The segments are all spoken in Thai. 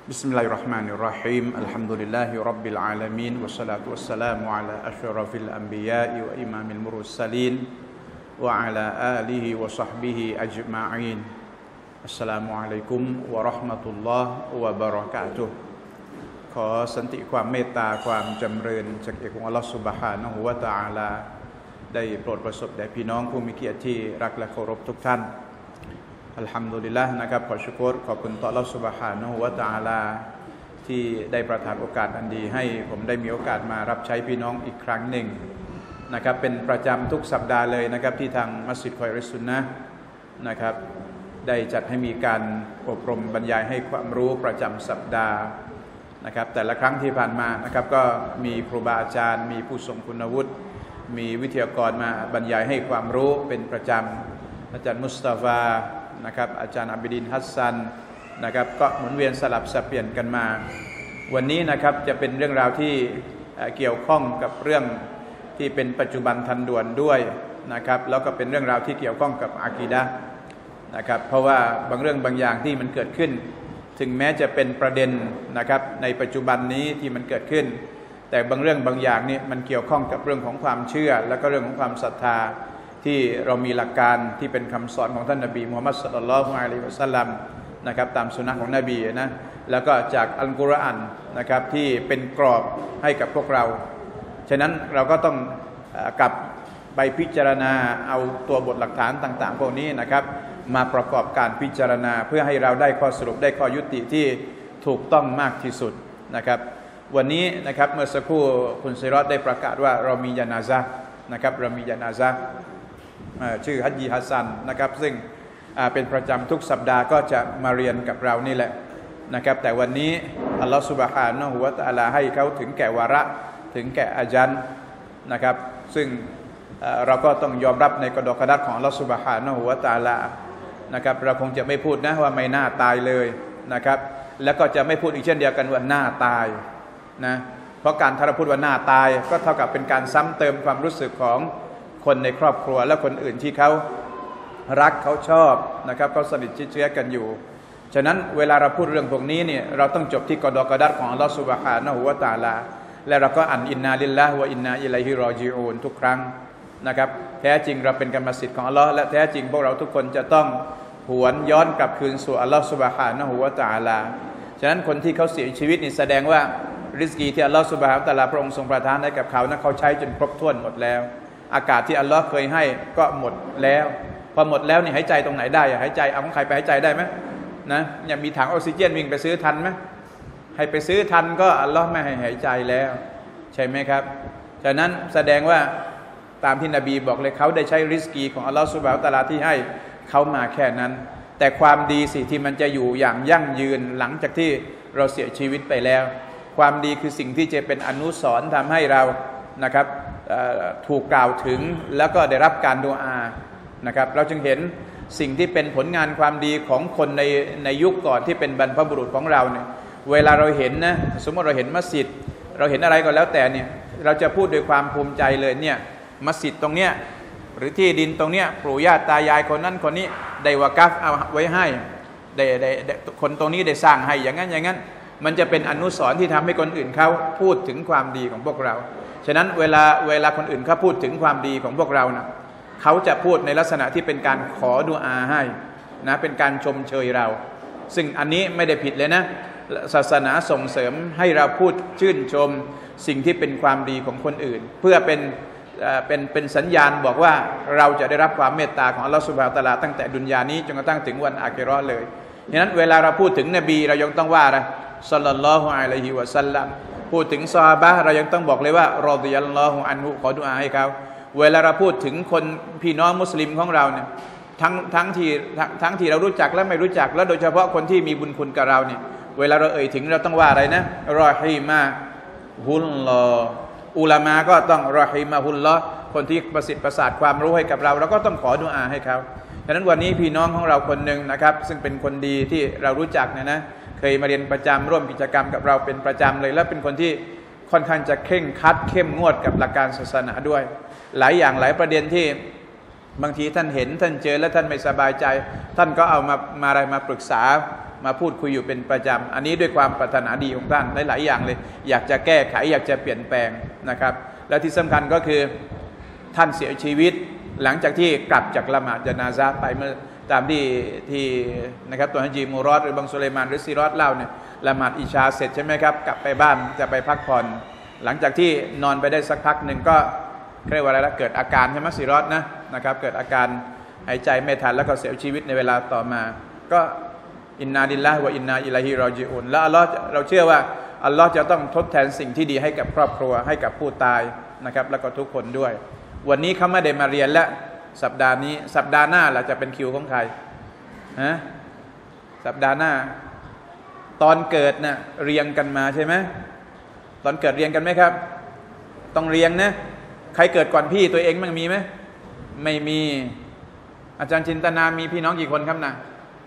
بسم الله الرحمن الرحيم الحمد لله رب العالمين والصلاة والسلام على أشرف الأنبياء وإمام المرسلين وعلى آله وصحبه أجمعين السلام عليكم ورحمة الله وبركاته ขอสันติความเมตตาความจำเริญจากเอกของอัลลอฮฺซุบฮานะฮูวะตะอาลาได้โปรดประสบแด่พี่น้องผู้มีเกียรติที่รักและเคารพทุกท่านอัลฮัมดุลิลละห์นะครับขอชุกรขอบคุณต่ออัลลอฮฺซุบฮานะฮูวะตะอาลาที่ได้ประทานโอกาสอันดีให้ผมได้มีโอกาสมารับใช้พี่น้องอีกครั้งหนึ่งนะครับเป็นประจำทุกสัปดาห์เลยนะครับที่ทางมัสยิดคอยริสุนนะห์นะครับได้จัดให้มีการอบรมบรรยายให้ความรู้ประจำสัปดาห์นะครับแต่ละครั้งที่ผ่านมานะครับก็มีครูบาอาจารย์มีผู้ทรงคุณวุฒิมีวิทยากรมาบรรยายให้ความรู้เป็นประจำอาจารย์มุสตาฟานะครับอาจารย์อับดินฮัสซันนะครับก็หมุนเวียนสลับสับเปลี่ยนกันมาวันนี้นะครับจะเป็นเรื่องราวที่เกี่ยวข้องกับเรื่องที่เป็นปัจจุบันทันด่วนด้วยนะครับแล้วก็เป็นเรื่องราวที่เกี่ยวข้องกับอากีดะห์นะครับเพราะว่าบางเรื่องบางอย่างที่มันเกิดขึ้นถึงแม้จะเป็นประเด็นนะครับในปัจจุบันนี้ที่มันเกิดขึ้นแต่บางเรื่องบางอย่างนี่มันเกี่ยวข้องกับเรื่องของความเชื่อและก็เรื่องของความศรัทธาที่เรามีหลักการที่เป็นคำสอนของท่านนบีมุฮัมมัดศ็อลลัลลอฮุอะลัยฮิวะซัลลัมนะครับตามสุนนะของนบีนะแล้วก็จากอัลกุรอานนะครับที่เป็นกรอบให้กับพวกเราฉะนั้นเราก็ต้องกลับไปพิจารณาเอาตัวบทหลักฐานต่างๆพวกนี้นะครับมาประกอบการพิจารณาเพื่อให้เราได้ข้อสรุปได้ข้อยุติที่ถูกต้องมากที่สุดนะครับวันนี้นะครับเมื่อสักครู่คุณซิรอดได้ประกาศว่าเรามีญะนาซะห์นะครับเรามีญะนาซะห์ชื่อฮัจญีฮัสซันนะครับซึ่งเป็นประจำทุกสัปดาห์ก็จะมาเรียนกับเรานี่แหละนะครับแต่วันนี้อัลลอฮฺซุบฮานะฮูวะตะอาลาให้เขาถึงแก่วาระถึงแก่อาญันนะครับซึ่งเราก็ต้องยอมรับในกฎกฎของอัลลอฮฺซุบฮานะฮูวะตะอาลานะครับเราคงจะไม่พูดนะว่าไม่น่าตายเลยนะครับแล้วก็จะไม่พูดอีกเช่นเดียวกันว่าน่าตายนะเพราะการถ้าเราพูดว่าน่าตายก็เท่ากับเป็นการซ้ำเติมความรู้สึกของคนในครอบครัวและคนอื่นที่เขารักเขาชอบนะครับเขาสนิทชิดเชื้อกันอยู่ฉะนั้นเวลาเราพูดเรื่องพวกนี้เนี่ยเราต้องจบที่กฎกฎของอัลลอฮฺซุบฮานะฮูวะตะอาลาและเราก็อ่านอินนาลิลลาฮิวะอินนาอิลัยฮิรอญิอูนทุกครั้งนะครับแท้จริงเราเป็นกรรมสิทธิ์ของอัลลอฮ์และแท้จริงพวกเราทุกคนจะต้องหวนย้อนกลับคืนสู่อัลลอฮ์ซุบฮานะฮูวะตะอาลาฉะนั้นคนที่เขาเสียชีวิตนี่แสดงว่าริสกีที่อัลลอฮ์ซุบฮานะฮูวะตะอาลาพระองค์ทรงประทานให้กับเขานั้นเขาใช้จนครบถ้วนหมดแล้วอากาศที่อัลลอฮ์เคยให้ก็หมดแล้วพอหมดแล้วนี่หายใจตรงไหนได้หายใจเอาของใครไปหายใจได้ไหมนะยังมีถังออกซิเจนวิ่งไปซื้อทันไหมให้ไปซื้อทันก็อัลลอฮ์ไม่ให้หายใจแล้วใช่ไหมครับฉะนั้นแสดงว่าตามที่นบีบอกเลยเขาได้ใช้ริสกีของอัลลอฮฺซุบฮานะฮูวะตะอาลาที่ให้เขามาแค่นั้นแต่ความดีสิที่มันจะอยู่อย่างยั่งยืนหลังจากที่เราเสียชีวิตไปแล้วความดีคือสิ่งที่จะเป็นอนุสรณ์ทำให้เรานะครับถูกกล่าวถึงแล้วก็ได้รับการดุอานะครับเราจึงเห็นสิ่งที่เป็นผลงานความดีของคนในยุคก่อนที่เป็นบรรพบุรุษของเราเนี่ยเวลาเราเห็นนะสมมติเราเห็นมัสยิดเราเห็นอะไรก็แล้วแต่เนี่ยเราจะพูดด้วยความภูมิใจเลยเนี่ยมัสยิดตรงเนี้ยหรือที่ดินตรงเนี้ยปู่ย่าตายายคนนั้นคนนี้ได้วะกัฟเอาไว้ให้ได้คนตรงนี้ได้สร้างให้อย่างนั้นมันจะเป็นอนุสรณ์ที่ทำให้คนอื่นเขาพูดถึงความดีของพวกเราฉะนั้นเวลาคนอื่นเขาพูดถึงความดีของพวกเรานะเขาจะพูดในลักษณะที่เป็นการขอดุอาให้นะเป็นการชมเชยเราซึ่งอันนี้ไม่ได้ผิดเลยนะศาสนาส่งเสริมให้เราพูดชื่นชมสิ่งที่เป็นความดีของคนอื่นเพื่อเป็นสัญญาณบอกว่าเราจะได้รับความเมตตาของอัลลอฮฺซุบฮานะฮูวะตะอาลาตั้งแต่ดุนยานี้จนกระทั่งถึงวันอาคิเราะห์เลยฉะนั้นเวลาเราพูดถึงนบีเรายังต้องว่าอะไรศ็อลลัลลอฮุอะลัยฮิวะซัลลัมพูดถึงซอฮาบะห์เรายังต้องบอกเลยว่ารอฎิยัลลอฮุอันฮุขอดุอาให้เขาเวลาเราพูดถึงคนพี่น้องมุสลิมของเราเนี่ยทั้งที่เรารู้จักและไม่รู้จักแล้วโดยเฉพาะคนที่มีบุญคุณกับเราเนี่ยเวลาเราเอ่ยถึงเราต้องว่าอะไรนะรอฮีมะฮุลลอฮ์อุลามะก็ต้องรอฮีมะฮุลลอฮ์คนที่ประสิทธิ์ประสาทความรู้ให้กับเราก็ต้องขอดุอาให้เขาฉะนั้นวันนี้พี่น้องของเราคนหนึ่งนะครับซึ่งเป็นคนดีที่เรารู้จักเนี่ยนะเคยมาเรียนประจำร่วมกิจกรรมกับเราเป็นประจำเลยและเป็นคนที่ค่อนข้างจะเคร่งครัดเข้มงวดกับหลักการศาสนาด้วยหลายอย่างหลายประเด็นที่บางทีท่านเห็นท่านเจอแล้วท่านไม่สบายใจท่านก็เอามาอะไรมาปรึกษามาพูดคุยอยู่เป็นประจำอันนี้ด้วยความปรารถนาดีของท่านหลายๆอย่างเลยอยากจะแก้ไขอยากจะเปลี่ยนแปลงนะครับแล้วที่สำคัญก็คือท่านเสียชีวิตหลังจากที่กลับจากละหมาดญะนาซะห์ไปเมื่อตามที่นะครับตัวฮัจญีมูรอดหรือบังสุไลมานหรือซีรอดเล่าเนี่ยละหมาดอิชาเสร็จใช่ไหมครับกลับไปบ้านจะไปพักผ่อนหลังจากที่นอนไปได้สักพักหนึ่งก็เรียกว่าอะไรละเกิดอาการใช่ไหมซีรอดนะครับเกิดอาการหายใจไม่ทันแล้วก็เสียชีวิตในเวลาต่อมาก็อินนาลิลลาฮิวะอินนาอิลัยฮิรอญิอูนแล้วอัลลอฮ์เราเชื่อว่าอัลลอฮ์จะต้องทดแทนสิ่งที่ดีให้กับครอบครัวให้กับผู้ตายนะครับแล้วก็ทุกคนด้วยวันนี้เขาไม่ได้มาเรียนแล้วสัปดาห์นี้สัปดาห์หน้าล่ะจะเป็นคิวของใครสัปดาห์หน้าตอนเกิดน่ะเรียงกันมาใช่ไหมตอนเกิดเรียงกันไหมครับต้องเรียงนะใครเกิดก่อนพี่ตัวเองมันมีไหมไม่มีอาจารย์จินตนามีพี่น้องกี่คนครับนะ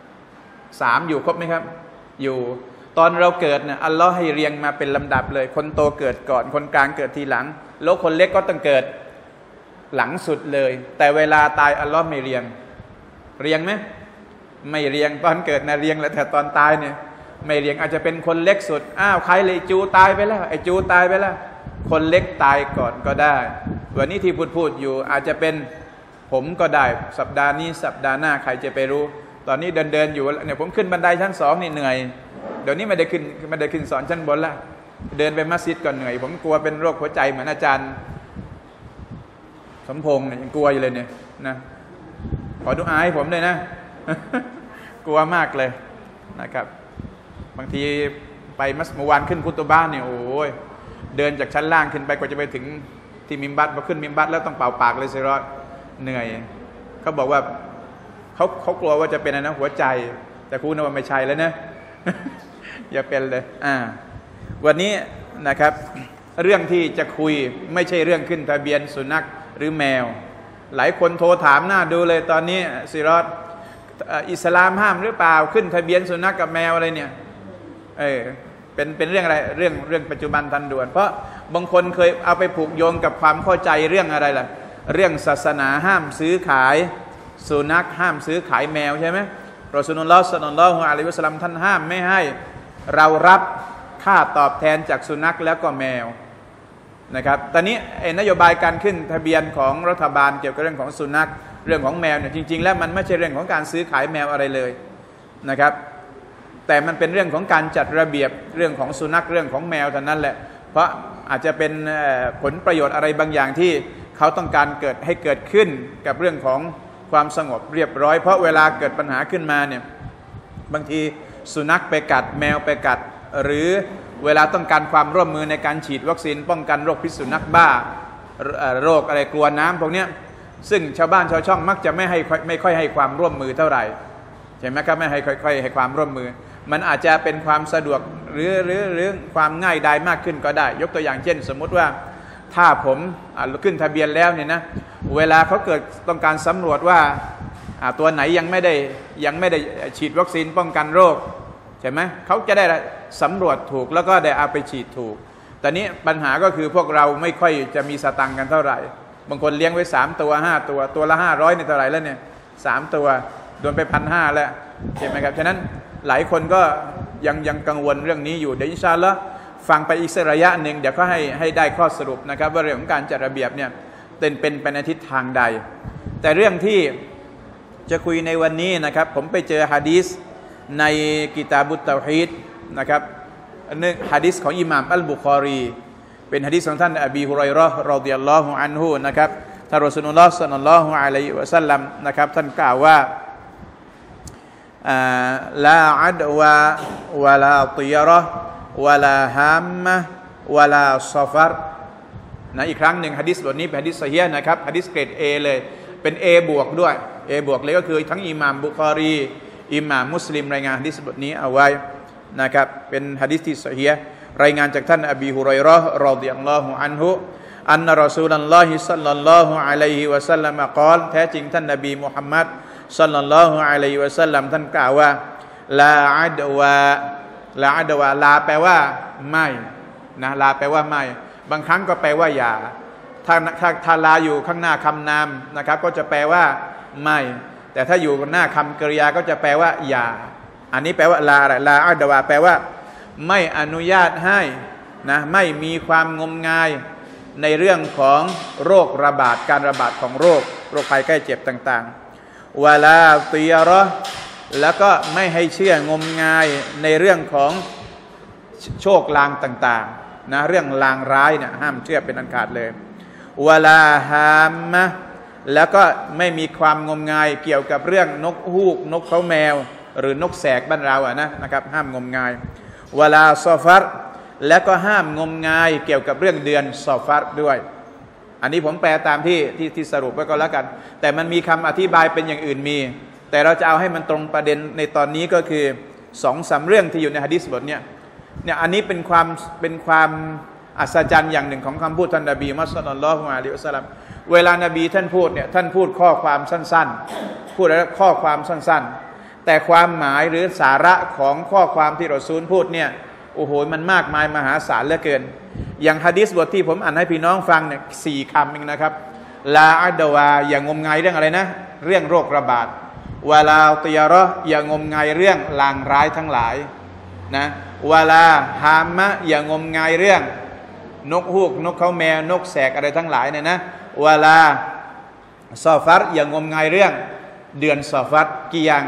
3อยู่ครบไหมครับอยู่ตอนเราเกิดเนี่ยอัลลอฮ์ให้เรียงมาเป็นลำดับเลยคนโตเกิดก่อนคนกลางเกิดทีหลังแล้วคนเล็กก็ต้องเกิดหลังสุดเลยแต่เวลาตายอัลลอฮ์ไม่เรียงไหมไม่เรียงตอนเกิดนะเรียงแล้วแต่ตอนตายเนี่ยไม่เรียงอาจจะเป็นคนเล็กสุดอ้าวใครเลยจูตายไปแล้วไอ้จูตายไปแล้วคนเล็กตายก่อนก็ได้วันนี้ที่พูดอยู่อาจจะเป็นผมก็ได้สัปดาห์นี้สัปดาห์หน้าใครจะไปรู้ตอนนี้เดินอยู่เนี่ยผมขึ้นบันไดชั้น2นี่เหนื่อยเดี๋ยวนี้ไม่ได้ขึ้นสอนชั้นบนละเดินไปมัสยิดก็เหนื่อยผมกลัวเป็นโรคหัวใจเหมือนอาจารย์สมพงษ์เนี่ยยังกลัวอยู่เลยเนี่ยนะขอดุอาให้ผมเลยนะ กลัวมากเลยนะครับบางทีไปเมื่อวานขึ้นคุตุบะห์เนี่ยโอ้ยเดินจากชั้นล่างขึ้นไปกว่าจะไปถึงที่มิมบัตพอขึ้นมิมบัตแล้วต้องเป่าปากเลยสิรอดเหนื่อยเขาบอกว่าเขากลัวว่าจะเป็นอะไรนะหัวใจแต่ครูนะว่าไม่ใช่แล้วนะ อย่าเป็นเลยวันนี้นะครับเรื่องที่จะคุยไม่ใช่เรื่องขึ้นทะเบียนสุนัขหรือแมวหลายคนโทรถามหน้าดูเลยตอนนี้สิรอดอิสลามห้ามหรือเปล่าขึ้นทะเบียนสุนัขกับแมวอะไรเนี่ยเป็นเรื่องอะไรเรื่องปัจจุบันทันด่วนเพราะบางคนเคยเอาไปผูกโยงกับความเข้าใจเรื่องอะไรล่ะเรื่องศาสนาห้ามซื้อขายสุนัขห้ามซื้อขายแมวใช่ไหมรอซูลุลลอฮ์ ศ็อลลัลลอฮุอะลัยฮิวะซัลลัมท่านห้ามไม่ให้เรารับค่าตอบแทนจากสุนัขแล้วก็แมวนะครับตอนนี้นโยบายการขึ้นทะเบียนของรัฐบาลเกี่ยวกับเรื่องของสุนัขเรื่องของแมวเนี่ยจริงๆแล้วมันไม่ใช่เรื่องของการซื้อขายแมวอะไรเลยนะครับแต่มันเป็นเรื่องของการจัดระเบียบเรื่องของสุนัขเรื่องของแมวเท่านั้นแหละเพราะอาจจะเป็นผลประโยชน์อะไรบางอย่างที่เขาต้องการให้เกิดขึ้นกับเรื่องของความสงบเรียบร้อยเพราะเวลาเกิดปัญหาขึ้นมาเนี่ยบางทีสุนัขไปกัดแมวไปกัดหรือเวลาต้องการความร่วมมือในการฉีดวัคซีนป้องกันโรคพิษสุนัขบ้าโรคอะไรกลัวน้ำพวกนี้ซึ่งชาวบ้านชาวช่องมักจะไม่ค่อยให้ความร่วมมือเท่าไหร่ใช่ไหมครับไม่ค่อยให้ความร่วมมือมันอาจจะเป็นความสะดวกหรือความง่ายดายมากขึ้นก็ได้ยกตัวอย่างเช่นสมมุติว่าถ้าผมขึ้นทะเบียนแล้วเนี่ยนะเวลาเขาเกิดต้องการสำรวจว่าตัวไหนยังไม่ได้ฉีดวัคซีนป้องกันโรคใช่ไหมเขาจะได้สำรวจถูกแล้วก็ได้เอาไปฉีดถูกแต่นี้ปัญหาก็คือพวกเราไม่ค่อยจะมีสตังค์กันเท่าไหร่บางคนเลี้ยงไว้3ตัว5ตัวละ500นี่เท่าไหร่แล้วเนี่ย3ตัวโดนไป 1,500 แล้วใช่ไหมครับฉะนั้นหลายคนก็ยังกังวลเรื่องนี้อยู่เดี๋ยวอินชาอัลลอฮ์ฟังไปอีกสักระยะหนึ่งเดี๋ยวก็ให้ได้ข้อสรุปนะครับว่าเรื่องของการจัดระเบียบเนี่ยเป็นไปในทิศทางใดแต่เรื่องที่จะคุยในวันนี้นะครับผมไปเจอหะดีษในกิตาบุตเตาฮีดนะครับหะดีษของอิหม่ามอัลบุคอรีเป็นหะดีษของท่านอบีฮุรอยเราะห์รอฎิยัลลอฮุอันฮุนะครับท่านรอซูลุลลอฮ์ ศ็อลลัลลอฮุอะลัยฮิวะซัลลัมนะครับท่านกล่าวว่าลาอัดวะวะลาติยเราะห์วะลาฮัมมะวะลาซอฟัรนะอีกครั้งหนึ่งหะดีษบทนี้เป็นหะดีษซอฮีฮ์นะครับหะดีษเกรด A เลยเป็น A บวกด้วย A บวกเลยก็คือทั้งอิหม่ามบุคอรีอิหม่ามมุสลิมรายงานหะดีษบทนี้เอาไว้นะครับเป็นหะดีษที่ซอฮีฮ์รายงานจากท่านอบีฮุรอยเราะห์รอฎิยัลลอฮุอันฮุอันนะรอซูลุลลอฮิศ็อลลัลลอฮุอะลัยฮิวะซัลลัมกล่าวแท้จริงท่านนบีมุฮัมมัดศ็อลลัลลอฮุอะลัยฮิวะซัลลัมท่านกล่าวว่าลาอัดวะลาแปลว่าไม่นะลาแปลว่าไม่บางครั้งก็แปลว่าอย่าถ้าลาอยู่ข้างหน้าคำนามนะครับก็จะแปลว่าไม่แต่ถ้าอยู่หน้าคำกริยาก็จะแปลว่าอย่าอันนี้แปลว่าลาอะไรลาอัดวาแปลว่าไม่อนุญาตให้นะไม่มีความงมงายในเรื่องของโรคระบาดการระบาดของโรคภัยไข้เจ็บต่างๆวะลาตียะแล้วก็ไม่ให้เชื่องมงายในเรื่องของโชคลางต่างๆนะเรื่องลางร้ายเนี่ยห้ามเชื่อเป็นอันขาดเลยวะลาฮามมะแล้วก็ไม่มีความงมงายเกี่ยวกับเรื่องนกฮูกนกเขาแมวหรือนกแสกบ้านเรานะครับห้ามงมงายวะลาซอฟัรแล้วก็ห้ามงมงายเกี่ยวกับเรื่องเดือนซอฟัรด้วยอันนี้ผมแปลตามที่สรุปไว้ก็แล้วกันแต่มันมีคำอธิบายเป็นอย่างอื่นมีแต่เราจะเอาให้มันตรงประเด็นในตอนนี้ก็คือ2-3เรื่องที่อยู่ในหะดีษบทเนี่ยอันนี้เป็นความอัศจรรย์อย่างหนึ่งของคำพูดท่านนบีมุฮัมมัดศ็อลลัลลอฮุอะลัยฮิวะซัลลัมเวลานบีท่านพูดเนี่ยท่านพูดข้อความสั้นๆพูดแล้วข้อความสั้นๆแต่ความหมายหรือสาระของข้อความที่รอซูลพูดเนี่ยโอ้โหมันมากมายมหาศาลเหลือเกินอย่างหะดีษบทที่ผมอ่านให้พี่น้องฟังเนี่ย4 คำเองนะครับลาอัดวาอย่างงมงายเรื่องอะไรนะเรื่องโรคระบาดวะลาติยะเราะห์อย่างงมงายเรื่องลางร้ายทั้งหลายนะวะลาฮามะอย่างงมงายเรื่องนกฮูกนกเขาแมวนกแสกอะไรทั้งหลายเนี่ยนะวะลาซอฟัรอย่างงมงายเรื่องเดือนซอฟัรกี่อย่าง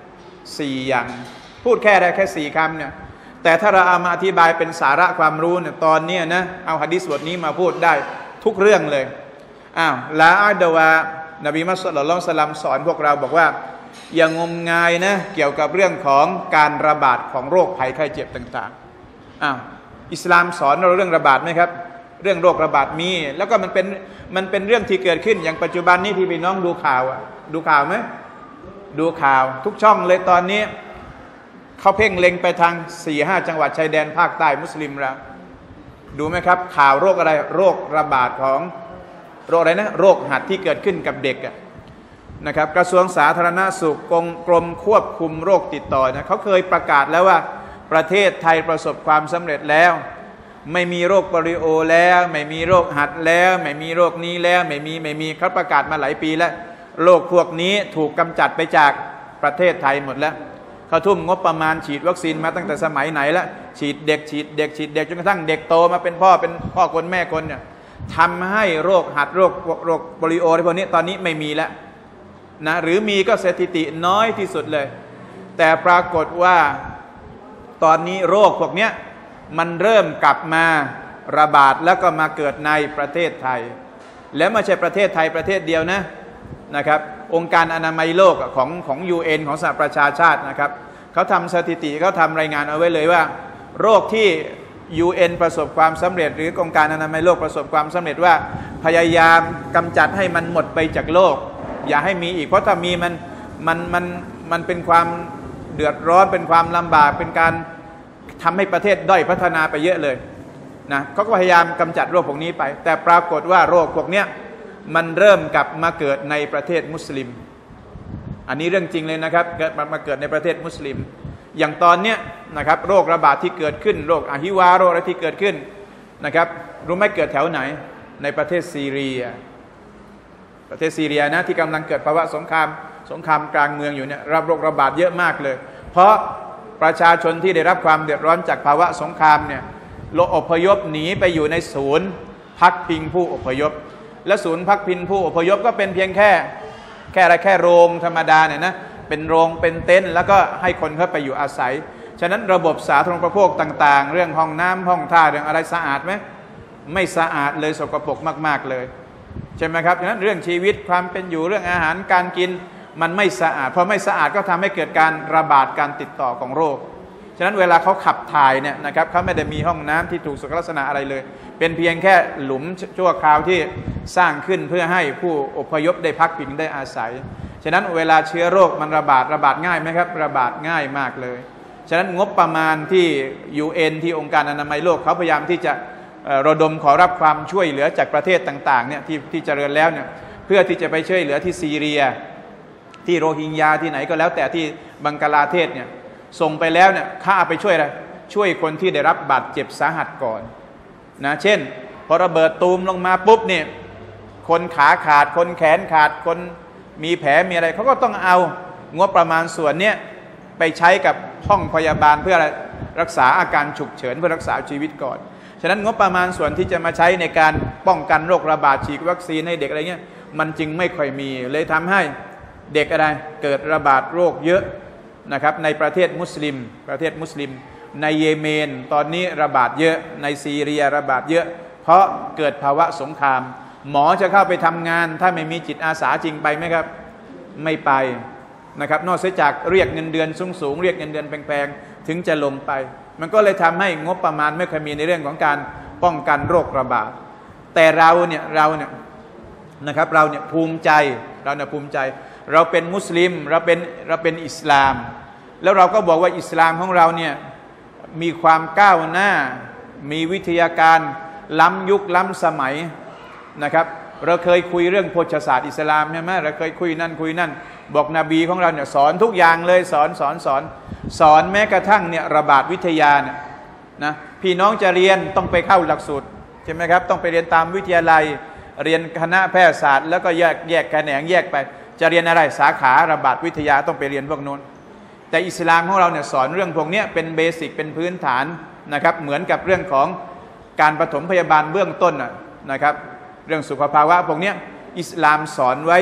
4 อย่างพูดแค่4 คำเนี่ยแต่ถ้าเราเอามาอธิบายเป็นสาระความรู้เนี่ยตอนนี้นะเอาหะดีษบทนี้มาพูดได้ทุกเรื่องเลยลาอัดวานบีมุฮัมมัดศ็อลลัลลอฮุอะลัยฮิวะซัลลัมสอนพวกเราบอกว่าอย่างงมงายนะเกี่ยวกับเรื่องของการระบาดของโรคภัยไข้เจ็บต่างๆอิสลามสอนเราเรื่องระบาดไหมครับเรื่องโรคระบาดมีแล้วก็มันเป็นเรื่องที่เกิดขึ้นอย่างปัจจุบันนี้ที่พี่น้องดูข่าวดูข่าวไหมดูข่าวทุกช่องเลยตอนนี้เขาเพ่งเล็งไปทาง 4-5 จังหวัดชายแดนภาคใต้มุสลิมแล้วดูไหมครับข่าวโรคอะไรโรคระบาดของโรคอะไรนะโรคหัดที่เกิดขึ้นกับเด็กนะครับกระทรวงสาธารณสุขกรมควบคุมโรคติดต่อนะเขาเคยประกาศแล้วว่าประเทศไทยประสบความสำเร็จแล้วไม่มีโรคโปลิโอแล้วไม่มีโรคหัดแล้วไม่มีโรคนี้แล้วไม่มีเขาประกาศมาหลายปีแล้วโรคพวกนี้ถูกกำจัดไปจากประเทศไทยหมดแล้วเขาทุ่มงบประมาณฉีดวัคซีนมาตั้งแต่สมัยไหนแล้วฉีดเด็กจนกระทั่งเด็กโตมาเป็นพ่อคนแม่คนเนี่ยทำให้โรคหัดโรคโปลิโออะไรพวกนี้ตอนนี้ไม่มีแล้วนะหรือมีก็สถิติน้อยที่สุดเลยแต่ปรากฏว่าตอนนี้โรคพวกนี้มันเริ่มกลับมาระบาดแล้วก็มาเกิดในประเทศไทยและไม่ใช่ประเทศไทยประเทศเดียวนะครับองค์การอนามัยโลกของ UN ของสหประชาชาตินะครับเขาทำสถิติเขาทำรายงานเอาไว้เลยว่าโรคที่ UN ประสบความสำเร็จหรือองค์การอนามัยโลกประสบความสำเร็จว่าพยายามกำจัดให้มันหมดไปจากโลกอย่าให้มีอีกเพราะถ้ามีมันเป็นความเดือดร้อนเป็นความลำบากเป็นการทำให้ประเทศด้อยพัฒนาไปเยอะเลยนะเขาก็พยายามกำจัดโรคพวกนี้ไปแต่ปรากฏว่าโรคพวกนี้มันเริ่มกลับมาเกิดในประเทศมุสลิมอันนี้เรื่องจริงเลยนะครับมาเกิดในประเทศมุสลิมอย่างตอนเนี้ยนะครับโรคระบาดที่เกิดขึ้นโรคอะฮิวาโรคอะไรที่เกิดขึ้นนะครับรู้ไหมเกิดแถวไหนในประเทศซีเรียนะที่กำลังเกิดภาวะสงครามกลางเมืองอยู่เนี่ยรับโรคระบาดเยอะมากเลยเพราะประชาชนที่ได้รับความเดือดร้อนจากภาวะสงครามเนี่ยอพยพหนีไปอยู่ในศูนย์พักพิงผู้อพยพและศูนย์พักพิงผู้อพยพก็เป็นเพียงแค่โรงธรรมดาเนี่ยนะเป็นโรงเป็นเต็นท์แล้วก็ให้คนเข้าไปอยู่อาศัยฉะนั้นระบบสาธารณูปโภคต่างๆเรื่องห้องน้ำห้องท่าเรื่องอะไรสะอาดไหมไม่สะอาดเลยสกปรกมากๆเลยใช่ไหมครับฉะนั้นเรื่องชีวิตความเป็นอยู่เรื่องอาหารการกินมันไม่สะอาดพอไม่สะอาดก็ทำให้เกิดการระบาดการติดต่อของโรคฉะนั้นเวลาเขาขับถ่ายเนี่ยนะครับเขาไม่ได้มีห้องน้ำที่ถูกสุขลักษณะอะไรเลยเป็นเพียงแค่หลุมชั่วคราวที่สร้างขึ้นเพื่อให้ผู้อพยพได้พักพิงได้อาศัยฉะนั้นเวลาเชื้อโรคมันระบาดง่ายไหมครับระบาดง่ายมากเลยฉะนั้นงบประมาณที่ UN ที่องค์การอนามัยโลกเขาพยายามที่จะระดมขอรับความช่วยเหลือจากประเทศต่างๆเนี่ยที่เจริญแล้วเนี่ยเพื่อที่จะไปช่วยเหลือที่ซีเรียที่โรฮิงญาที่ไหนก็แล้วแต่ที่บังกลาเทศเนี่ยส่งไปแล้วเนี่ยข้าไปช่วยอะไรช่วยคนที่ได้รับบาดเจ็บสาหัสก่อนนะเช่นพอระเบิดตูมลงมาปุ๊บเนี่ยคนขาขาดคนแขนขาดคนมีแผลมีอะไรเขาก็ต้องเอางบประมาณส่วนเนี้ยไปใช้กับห้องพยาบาลเพื่อรักษาอาการฉุกเฉินเพื่อรักษาชีวิตก่อนฉะนั้นงบประมาณส่วนที่จะมาใช้ในการป้องกันโรคระบาดฉีดวัคซีนให้เด็กอะไรเงี้ยมันจึงไม่ค่อยมีเลยทำให้เด็กอะไรเกิดระบาดโรคเยอะนะครับในประเทศมุสลิมในเยเมนตอนนี้ระบาดเยอะในซีเรียระบาดเยอะเพราะเกิดภาวะสงครามหมอจะเข้าไปทำงานถ้าไม่มีจิตอาสาจริงไปไหมครับไม่ไปนะครับนอกจากเรียกเงินเดือนสูงเรียกเงินเดือนแพงๆถึงจะลงไปมันก็เลยทำให้งบประมาณไม่เคยมีในเรื่องของการป้องกันโรคระบาดแต่เราเนี่ยนะครับเราเนี่ยภูมิใจเราเป็นมุสลิมเราเป็นอิสลามแล้วเราก็บอกว่าอิสลามของเราเนี่ยมีความก้าวหน้ามีวิทยาการล้ำยุคล้ำสมัยนะครับเราเคยคุยเรื่องโภชศาสตร์อิสลามใช่ไหมเราเคยคุยนั่นบอกนบีของเราเนี่ยสอนทุกอย่างเลยสอนแม้กระทั่งเนี่ยระบาดวิทยาเนี่ยนะพี่น้องจะเรียนต้องไปเข้าหลักสูตรใช่ไหมครับต้องไปเรียนตามวิทยาลัยเรียนคณะแพทยศาสตร์แล้วก็แยกแขนงแยกไปจะเรียนอะไรสาขาระบาดวิทยาต้องไปเรียนพวกนู้นแต่อิสลามของเราเนี่ยสอนเรื่องพวกนี้เป็นเบสิกเป็นพื้นฐานนะครับเหมือนกับเรื่องของการปฐมพยาบาลเบื้องต้นนะครับเรื่องสุขภาวะพวกนี้อิสลามสอนไว้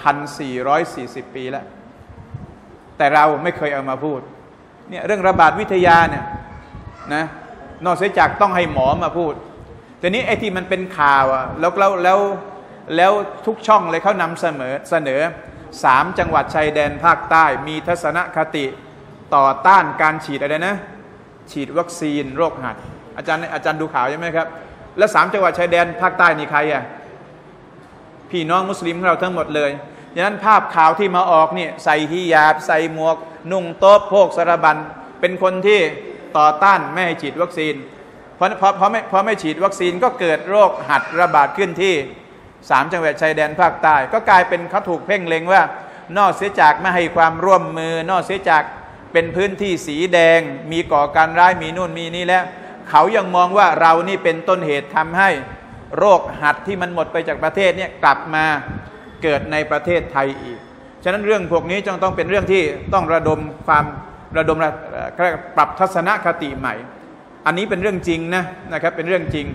1,440 ปีแล้วแต่เราไม่เคยเอามาพูดเนี่ยเรื่องระบาดวิทยาเนี่ยนะนอกจากต้องให้หมอมาพูดแต่นี้ไอ้ที่มันเป็นข่าวแล้วทุกช่องเลยเขานำเสนอ3 จังหวัดชายแดนภาคใต้มีทัศนคติต่อต้านการฉีดอะไรนะฉีดวัคซีนโรคหัดอาจารย์ดูข่าวใช่ไหมครับแล้ว3 จังหวัดชายแดนภาคใต้นี่ใครอ่ะพี่น้องมุสลิมของเราทั้งหมดเลยดังนั้นภาพข่าวที่มาออกเนี่ยใส่ฮิญาบใส่หมวกนุ่งโต๊ะโพกสารบัญเป็นคนที่ต่อต้านไม่ให้ฉีดวัคซีนเพราะไม่ฉีดวัคซีนก็เกิดโรคหัดระบาดขึ้นที่3 จังหวัดชายแดนภาคใต้ก็กลายเป็นเขาถูกเพ่งเล็งว่านอกเสียจากไม่ให้ความร่วมมือนอกเสียจากเป็นพื้นที่สีแดงมีก่อการร้ายมีนู่นมีนี่แล้วเขายังมองว่าเรานี่เป็นต้นเหตุทำให้โรคหัดที่มันหมดไปจากประเทศเนี่ยกลับมาเกิดในประเทศไทยอีกฉะนั้นเรื่องพวกนี้จึงต้องเป็นเรื่องที่ต้องระดมปรับทัศนคติใหม่อันนี้เป็นเรื่องจริงนะครับเป็นเรื่องจริง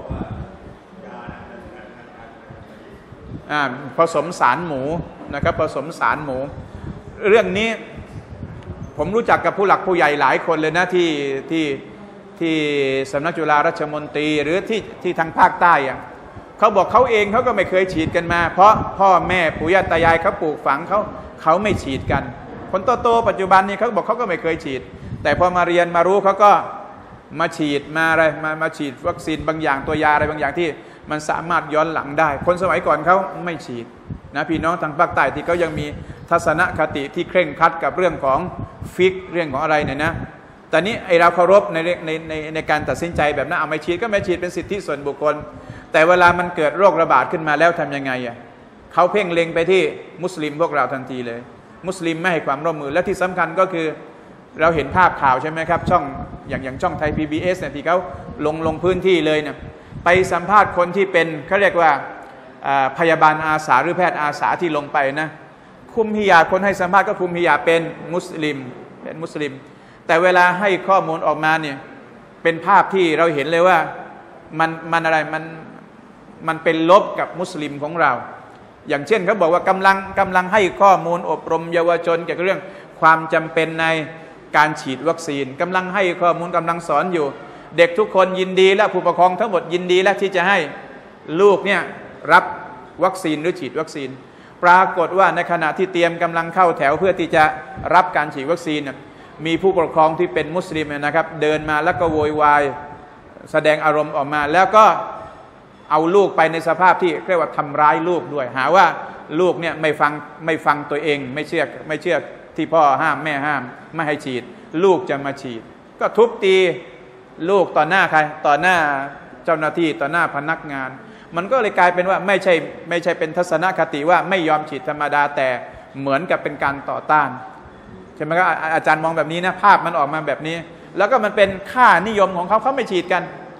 ผสมสารหมูนะครับผสมสารหมูเรื่องนี้ผมรู้จักกับผู้หลักผู้ใหญ่หลายคนเลยนะที่สำนักจุฬาราชมนตรีหรือที่ทางภาคใต้เขาบอกเขาเองเขาก็ไม่เคยฉีดกันมาเพราะพ่อแม่ปู่ย่าตายายเขาปลูกฝังเขาไม่ฉีดกันคนโตๆปัจจุบันนี้เขาบอกเขาก็ไม่เคยฉีดแต่พอมาเรียนมารู้เขาก็มาฉีดมาฉีดวัคซีนบางอย่างตัวยาอะไรบางอย่างที่มันสามารถย้อนหลังได้คนสมัยก่อนเขาไม่ฉีดนะพี่น้องทางภาคใต้ที่เขายังมีทัศนคติที่เคร่งครัดกับเรื่องของฟิกเรื่องของอะไรเนี่ยนะแต่นี้ไอเราเคารพในการตัดสินใจแบบนั้นเอาไม่ฉีดก็ไม่ฉีดเป็นสิทธิส่วนบุคคลแต่เวลามันเกิดโรคระบาดขึ้นมาแล้วทำยังไงเขาเพ่งเล็งไปที่มุสลิมพวกเราทันทีเลยมุสลิมไม่ให้ความร่วมมือและที่สำคัญก็คือเราเห็นภาพข่าวใช่ไหมครับช่องอย่างช่องไทย PBS เนี่ยที่เขาลงพื้นที่เลยเนี่ยไปสัมภาษณ์คนที่เป็นเขาเรียกว่าพยาบาลอาสาหรือแพทย์อาสาที่ลงไปนะคุมฮิญาบคนให้สัมภาษณ์ก็คุมฮิญาบเป็นมุสลิมแต่เวลาให้ข้อมูลออกมาเนี่ยเป็นภาพที่เราเห็นเลยว่ามันอะไรมันเป็นลบกับมุสลิมของเราอย่างเช่นเขาบอกว่ากำลังให้ข้อมูลอบรมเยาวชนเกี่ยวกับเรื่องความจำเป็นในการฉีดวัคซีนกำลังให้ข้อมูลกำลังสอนอยู่เด็กทุกคนยินดีและผู้ปกครองทั้งหมดยินดีและที่จะให้ลูกเนี่ยรับวัคซีนหรือฉีดวัคซีนปรากฏว่าในขณะที่เตรียมกำลังเข้าแถวเพื่อที่จะรับการฉีดวัคซีนมีผู้ปกครองที่เป็นมุสลิมนะครับเดินมาแล้วก็โวยวายแสดงอารมณ์ออกมาแล้วก็เอาลูกไปในสภาพที่เรียกว่าทำร้ายลูกด้วยหาว่าลูกเนี่ยไม่ฟังตัวเองไม่เชื่อที่พ่อห้ามแม่ห้ามไม่ให้ฉีดลูกจะมาฉีดก็ทุบตีลูกต่อหน้าใครต่อหน้าเจ้าหน้าที่ต่อหน้าพนักงานมันก็เลยกลายเป็นว่าไม่ใช่เป็นทัศนคติว่าไม่ยอมฉีดธรรมดาแต่เหมือนกับเป็นการต่อต้านใช่ไหมครับอาจารย์มองแบบนี้นะภาพมันออกมาแบบนี้แล้วก็มันเป็นค่านิยมของเขาไม่ฉีดกัน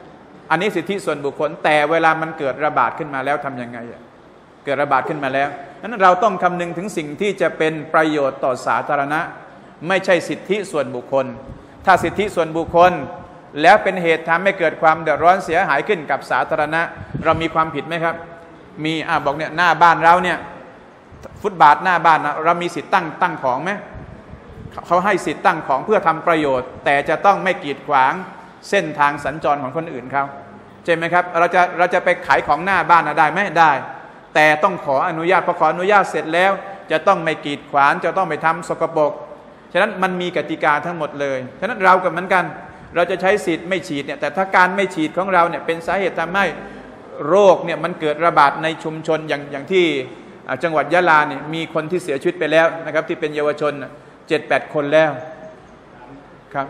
อันนี้สิทธิส่วนบุคคลแต่เวลามันเกิดระบาดขึ้นมาแล้วทำยังไงเกิดระบาดขึ้นมาแล้วนั้นเราต้องคำนึงถึงสิ่งที่จะเป็นประโยชน์ต่อสาธารณะไม่ใช่สิทธิส่วนบุคคลถ้าสิทธิส่วนบุคคลแล้วเป็นเหตุทำให้เกิดความเดือดร้อนเสียหายขึ้นกับสาธารณะเรามีความผิดไหมครับมีบอกเนี่ยหน้าบ้านเราเนี่ยฟุตบาทหน้าบ้านเรามีสิทธิ์ตั้งของไหมเขาให้สิทธิ์ตั้งของเพื่อทำประโยชน์แต่จะต้องไม่กีดขวางเส้นทางสัญจรของคนอื่นเขาใช่ไหมครับเราจะไปขายของหน้าบ้านได้ไหมได้แต่ต้องขออนุญาตพอขออนุญาตเสร็จแล้วจะต้องไม่กีดขวางจะต้องไม่ทำสกปรกฉะนั้นมันมีกติกาทั้งหมดเลยฉะนั้นเรากับเหมือนกันเราจะใช้สิทธิ์ไม่ฉีดเนี่ยแต่ถ้าการไม่ฉีดของเราเนี่ยเป็นสาเหตุทำให้โรคเนี่ยมันเกิดระบาดในชุมชนอย่างที่จังหวัดยะลาเนี่ยมีคนที่เสียชีวิตไปแล้วนะครับที่เป็นเยาวชน 7-8 คนแล้วครับ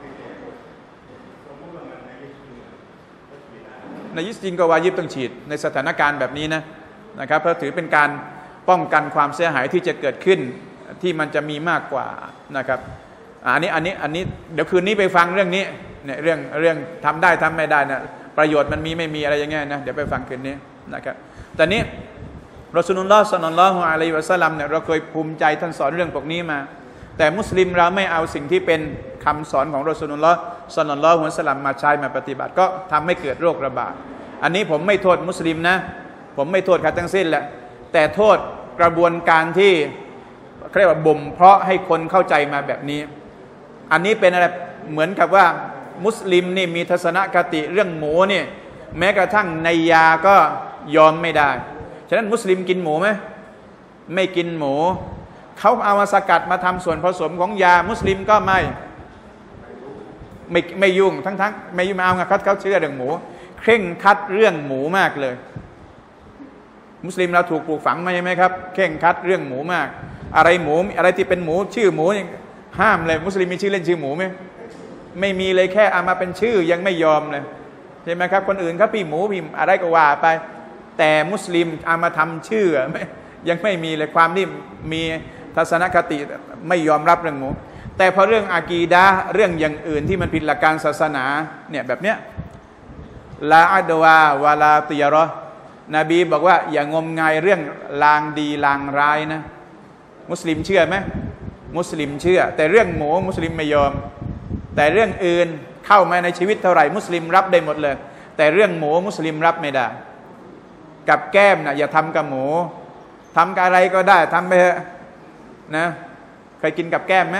ในยิสจินก็วาญิบต้องฉีดในสถานการณ์แบบนี้นะครับเพราะถือเป็นการป้องกันความเสียหายที่จะเกิดขึ้นที่มันจะมีมากกว่านะครับอันนี้เดี๋ยวคืนนี้ไปฟังเรื่องนี้เนี่ยเรื่องทำได้ทำไม่ได้นะประโยชน์มันมีไม่มีอะไรอย่างเงี้ยนะเดี๋ยวไปฟังคืนนี้นะครับแต่นี้รอซูลุลลอฮ์ ศ็อลลัลลอฮุอะลัยฮิวะซัลลัมเนี่ยเราเคยภูมิใจท่านสอนเรื่องพวกนี้มาแต่มุสลิมเราไม่เอาสิ่งที่เป็นคำสอนของรอซูลุลลอฮ์ ศ็อลลัลลอฮุอะลัยฮิวะซัลลัมมาใช้มาปฏิบัติก็ทำให้เกิดโรคระบาดอันนี้ผมไม่โทษมุสลิมนะผมไม่โทษใครทั้งสิ้นแหละแต่โทษกระบวนการที่เรียกว่าบ่มเพาะให้คนเข้าใจมาแบบนี้อันนี้เป็นอะไรเหมือนกับว่ามุสลิมนี่มีทัศนคติเรื่องหมูนี่แม้กระทั่งในยาก็ยอมไม่ได้ฉะนั้นมุสลิมกินหมูไหมไม่กินหมูเขาเอามาสกัดมาทำส่วนผสมของยามุสลิมก็ไม่ยุ่งทั้งไม่ยุ่งเอาเขาเชื่อเรื่องหมูเคร่งคัดเรื่องหมูมากเลยมุสลิมเราถูกปลูกฝังมาใช่ไหมครับเคร่งคัดเรื่องหมูมากอะไรหมูอะไรที่เป็นหมูชื่อหมูห้ามเลยมุสลิมมีชื่อเล่นชื่อหมูไหมไม่มีเลยแค่เอามาเป็นชื่อยังไม่ยอมเลยใช่ไหมครับคนอื่นครับพี่หมูพี่อะไรก็ว่าไปแต่มุสลิมเอามาทำชื่อยังไม่มีเลยความที่มีทัศนคติไม่ยอมรับเรื่องหมูแต่พอเรื่องอากีดะห์เรื่องอย่างอื่นที่มันผิดหลักการศาสนาเนี่ยแบบเนี้ยลาอัดวาวาลาติยารอนบีบอกว่าอย่างมงายเรื่องลางดีลางร้ายนะมุสลิมเชื่อไหมมุสลิมเชื่อแต่เรื่องหมูมุสลิมไม่ยอมแต่เรื่องอื่นเข้ามาในชีวิตเท่าไหร่มุสลิมรับได้หมดเลยแต่เรื่องหมูมุสลิมรับไม่ได้กับแก้มนะอย่าทำกับหมูทำกับอะไรก็ได้ทำไปเถอะนะเคยกินกับแก้มไหม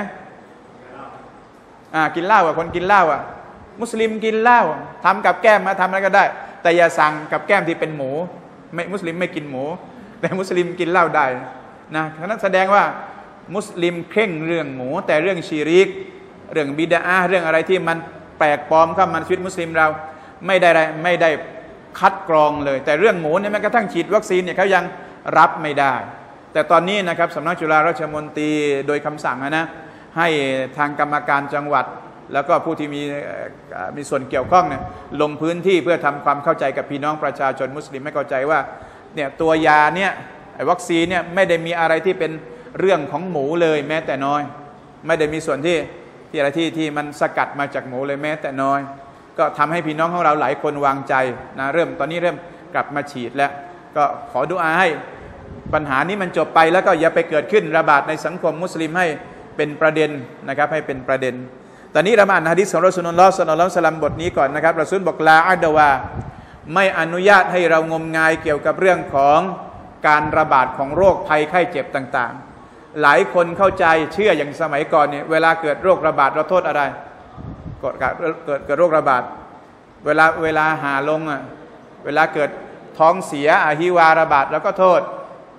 กินเหล้าคนกินเหล้ามุสลิมกินเหล้าทำกับแก้มมาทำอะไรก็ได้แต่อย่าสั่งกับแก้มที่เป็นหมูไม่มุสลิมไม่กินหมูแต่มุสลิมกินเหล้าได้นะนั้นแสดงว่ามุสลิมเคร่งเรื่องหมูแต่เรื่องชีริกเรื่องบิดาเรื่องอะไรที่มันแปลกปลอมเข้ามาในชีวิตมุสลิมเราไม่ได้คัดกรองเลยแต่เรื่องหมูเนี่ยแม้กระทั่งฉีดวัคซีนเนี่ยเขายังรับไม่ได้แต่ตอนนี้นะครับสำนักจุฬาราชมนตรีโดยคำสั่งนะให้ทางกรรมการจังหวัดแล้วก็ผู้ที่มีส่วนเกี่ยวข้องเนี่ยลงพื้นที่เพื่อทำความเข้าใจกับพี่น้องประชาชนมุสลิมให้เข้าใจว่าเนี่ยตัวยาเนี่ยวัคซีนเนี่ยไม่ได้มีอะไรที่เป็นเรื่องของหมูเลยแม้แต่น้อยไม่ได้มีส่วนที่อะไรที่มันสกัดมาจากหมูเลยแม้แต่น้อยก็ทำให้พี่น้องของเราหลายคนวางใจนะตอนนี้เริ่มกลับมาฉีดแล้วก็ขอดุอาให้ปัญหานี้มันจบไปแล้วก็อย่าไปเกิดขึ้นระบาดในสังคมมุสลิมให้เป็นประเด็นนะครับให้เป็นประเด็นตอนนี้เรามาอ่านหะดีษของรอซูลุลลอฮ์ ศ็อลลัลลอฮุอะลัยฮิวะซัลลัมบทนี้ก่อนนะครับรอซูลบอกลาอัดวาไม่อนุญาตให้เรางมงายเกี่ยวกับเรื่องของการระบาดของโรคภัยไข้เจ็บต่างๆหลายคนเข้าใจเชื่ออย่างสมัยก่อนเนี่ยเวลาเกิดโรคระบาดเราโทษอะไรเกิดโรคระบาดเวลาหาลงเวลาเกิดท้องเสียอาหิวาระบาดเราก็โทษ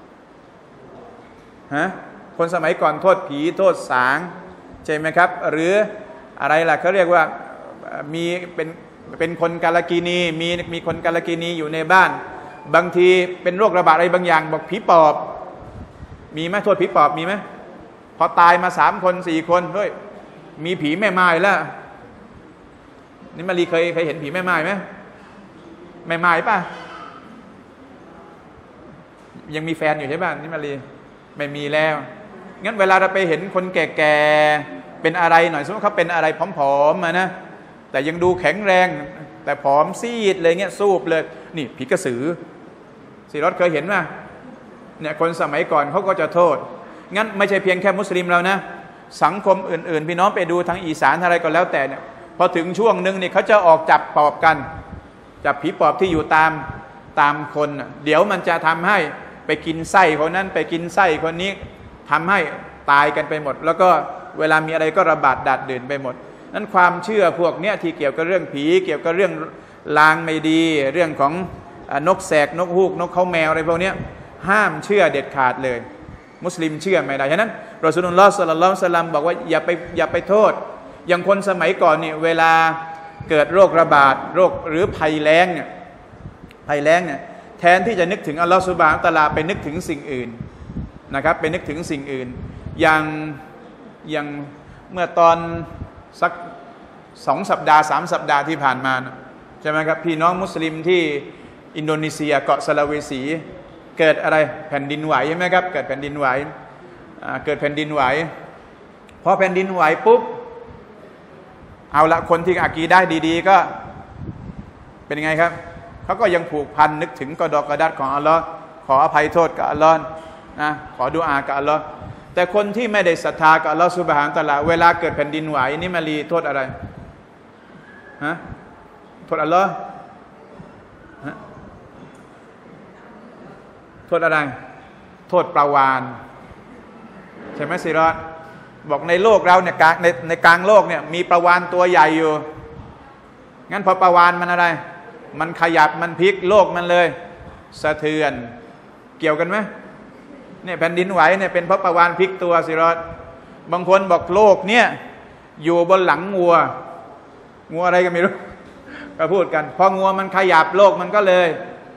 คนสมัยก่อนโทษผีโทษสางใช่ไหมครับหรืออะไรล่ะเขาเรียกว่ามีเป็นคนกาลกินีมีคนกาลกินีอยู่ในบ้านบางทีเป็นโรคระบาดอะไรบางอย่างบอกผีปอบมีไหมโทษผีปอบมีไหมพอตายมา3 คน 4 คนเฮ้ยมีผีแม่ไม้แล้วนี่มารีเคยเห็นผีแม่ไม้ไหมแม่ไม้ป่ะยังมีแฟนอยู่ใช่ป่ะนี่มารีไม่มีแล้วงั้นเวลาเราไปเห็นคนแก่ๆเป็นอะไรหน่อยสมมติเขาเป็นอะไรผอมๆนะแต่ยังดูแข็งแรงแต่ผอมซีดเลยเงี้ยสูบเลยนี่ผีกระสือสิรอดเคยเห็นไหมเนี่ยคนสมัยก่อนเขาก็จะโทษงั้นไม่ใช่เพียงแค่มุสลิมเรานะสังคมอื่นๆพี่น้องไปดูทางอีสานอะไรก็แล้วแต่เนี่ยพอถึงช่วงนึงนี่เขาจะออกจับปอบกันจับผีปอบที่อยู่ตามคนเดี๋ยวมันจะทำให้ไปกินไส้คนนั้นไปกินไส้คนนี้ทำให้ตายกันไปหมดแล้วก็เวลามีอะไรก็ระบาดดาดเดินไปหมดนั้นความเชื่อพวกเนี้ยที่เกี่ยวกับเรื่องผีเกี่ยวกับเรื่องลางไม่ดีเรื่องของนกแสกนกฮูกนกเขาแมวอะไรพวกนี้ห้ามเชื่อเด็ดขาดเลยมุสลิมเชื่อไม่ได้ฉะนั้นรอซูลุลลอฮ์ ศ็อลลัลลอฮุอะลัยฮิวะซัลลัมบอกว่าอย่าไปโทษอย่างคนสมัยก่อนนี่เวลาเกิดโรคระบาดโรคหรือภัยแล้งเนี่ยแทนที่จะนึกถึงอัลลอฮฺซุบฮานะฮูวะตะอาลาไปนึกถึงสิ่งอื่นนะครับไปนึกถึงสิ่งอื่นอย่างเมื่อตอนสัก2 สัปดาห์3 สัปดาห์ที่ผ่านมานะใช่ไหมครับพี่น้องมุสลิมที่อินโดนีเซียเกาะสลาเวสีเกิดอะไรแผ่นดินไหวใช่ไหมครับเกิดแผ่นดินไหวพอแผ่นดินไหวปุ๊บเอาละคนที่อากีได้ดีๆก็เป็นไงครับเขาก็ยังผูกพันนึกถึงกอดอกกระดัดของอัลลอฮ์ขออภัยโทษกับอัลลอฮ์นะขอดุอากับอัลลอฮ์แต่คนที่ไม่ได้ศรัทธากับอัลลอฮ์ซุบฮานะฮูวะตะอาลาเวลาเกิดแผ่นดินไหวนี่มาลีโทษอะไรฮะโทษอัลลอฮ์โทษอะไรโทษปลาวาฬใช่ไหมสิรอดบอกในโลกเราเนี่ยในกลางโลกเนี่ยมีปลาวาฬตัวใหญ่อยู่งั้นพอปลาวาฬมันอะไรมันขยับมันพลิกโลกมันเลยสะเทือนเกี่ยวกันไหมเนี่ยแผ่นดินไหวเนี่ยเป็นเพราะปลาวาฬพลิกตัวสิรอดบางคนบอกโลกเนี่ยอยู่บนหลังงัวอะไรก็ไม่รู้ก็พูดกันพองัวมันขยับโลกมันก็เลย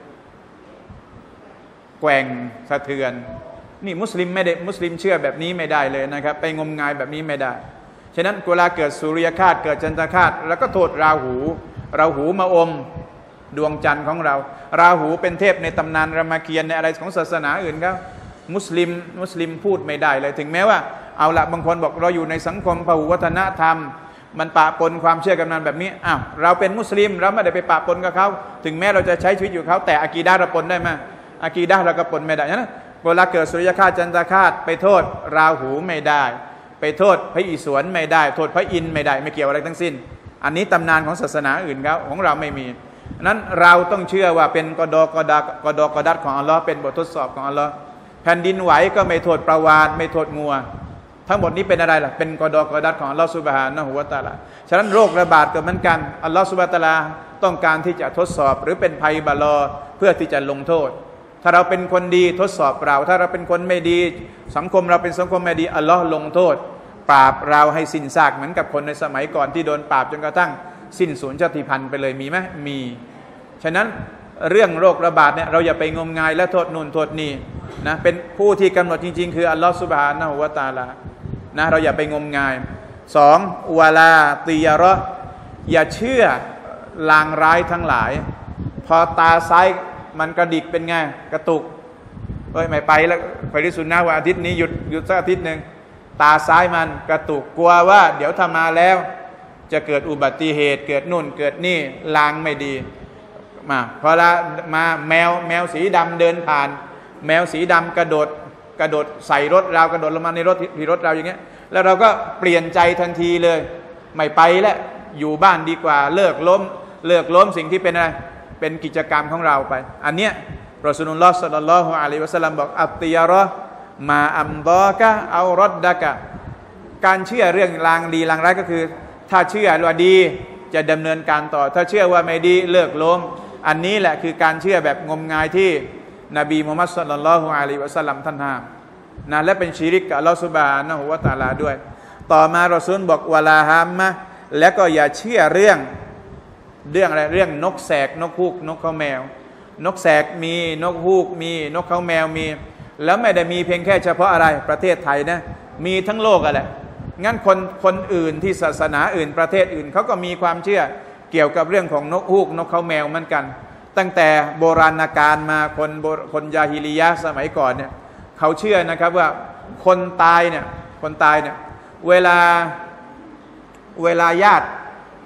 แกว่งสะเทือนนี่มุสลิมเชื่อแบบนี้ไม่ได้เลยนะครับไปงมงายแบบนี้ไม่ได้ฉะนั้นเวลาเกิดสุริยคราสเกิดจันทรคราสแล้วก็โทษราหูมาอมดวงจันทร์ของเราราหูเป็นเทพในตำนานรามเกียรติ์ในอะไรของศาสนาอื่นครับมุสลิมพูดไม่ได้เลยถึงแม้ว่าเอาละบางคนบอกเราอยู่ในสังคมพหุวัฒนธรรมมันปะปนความเชื่อกันนั้นแบบนี้อ้าวเราเป็นมุสลิมเราไม่ได้ไปปะปนกับเขาถึงแม้เราจะใช้ชีวิตอยู่เขาแต่อากีดะห์เราปนได้ไหมอากีดะห์เราก็ปนไม่ได้นะเวลาเกิดสุริยคราสจันทรคราสไปโทษราหูไม่ได้ไปโทษพระอิศวรไม่ได้โทษพระอินทร์ไม่ได้ไม่เกี่ยวอะไรทั้งสิ้นอันนี้ตำนานของศาสนาอื่นครับของเราไม่มีนั้นเราต้องเชื่อว่าเป็นกอดอกระดัดของอัลลอฮ์เป็นบททดสอบของอัลลอฮ์แผ่นดินไหวก็ไม่โทษปลาวาฬไม่โทษงัวทั้งหมดนี้เป็นอะไรล่ะเป็นกอดอกระดัดของอัลลอฮ์ซุบฮานะฮูวะตะอาลาฉะนั้นโรคระบาดก็เหมือนกันอัลลอฮ์ซุบฮานะฮูวะตะอาลาต้องการที่จะทดสอบหรือเป็นภัยบาลอเพื่อที่จะลงโทษถ้าเราเป็นคนดีทดสอบเราถ้าเราเป็นคนไม่ดีสังคมเราเป็นสังคมไม่ดีอัลลอฮ์ลงโทษปราบเราให้สิ้นซากเหมือนกับคนในสมัยก่อนที่โดนปราบจนกระทั่งสิ้นสูญชาติพันธุ์ไปเลยมีไหมมีฉะนั้นเรื่องโรคระบาดเนี่ยเราอย่าไปงมงายและโทษนู่นโทษนี่นะเป็นผู้ที่กำหนดจริงๆคืออัลลอฮ์ซุบฮานะฮูวะตะอาลานะเราอย่าไปงมงาย2วะลาติยาระอย่าเชื่อลางร้ายทั้งหลายพอตาซ้ายมันกระดิกเป็นไงกระตุกไม่ไปแล้วไปที่สุนนะว่าอาทิตย์นี้หยุดสักอาทิตย์นึงตาซ้ายมันกระตุกกลัวว่าเดี๋ยวถ้ามาแล้วจะเกิดอุบัติเหตุเกิดนู่นเกิดนี่ลางไม่ดีมาพอละมาแมวสีดำเดินผ่านแมวสีดำกระโดดใส่รถเรากระโดดลงมาในรถเราอย่างเงี้ยแล้วเราก็เปลี่ยนใจทันทีเลยไม่ไปแล้วอยู่บ้านดีกว่าเลิกล้มสิ่งที่เป็นอะไรเป็นกิจกรรมของเราไปอันเนี้ยรอซูลุลลอฮ์ ศ็อลลัลลอฮุอะลัยฮิวะซัลลัมบอกอัตติยาระมาอัมฎอกะเอารดดะกะการเชื่อเรื่องลางดีลางร้ายก็คือถ้าเชื่อว่าดีจะดำเนินการต่อถ้าเชื่อว่าไม่ดีเลิกล้มอันนี้แหละคือการเชื่อแบบงมงายที่นบีมุฮัมมัด ศ็อลลัลลอฮุอะลัยฮิวะซัลลัมท่านห้ามนะและเป็นชิริกกับอัลเลาะห์ซุบฮานะฮูวะตะอาลาด้วยต่อมารอซูลบอกวะลาฮัมมะและก็อย่าเชื่อเรื่องอะไรเรื่องนกแสกนกฮูกนกเขาแมวนกแสกมีนกฮูกมีนกเขาแมวมีแล้วไม่ได้มีเพียงแค่เฉพาะอะไรประเทศไทยนะมีทั้งโลกอะไรงั้นคนอื่นที่ศาสนาอื่นประเทศอื่นเขาก็มีความเชื่อเกี่ยวกับเรื่องของนกฮูกนกเขาแมวเหมือนกันตั้งแต่โบราณกาลมาคนยาฮิลิยะห์สมัยก่อนเนี่ยเขาเชื่อนะครับว่าคนตายเนี่ยเวลาญาติ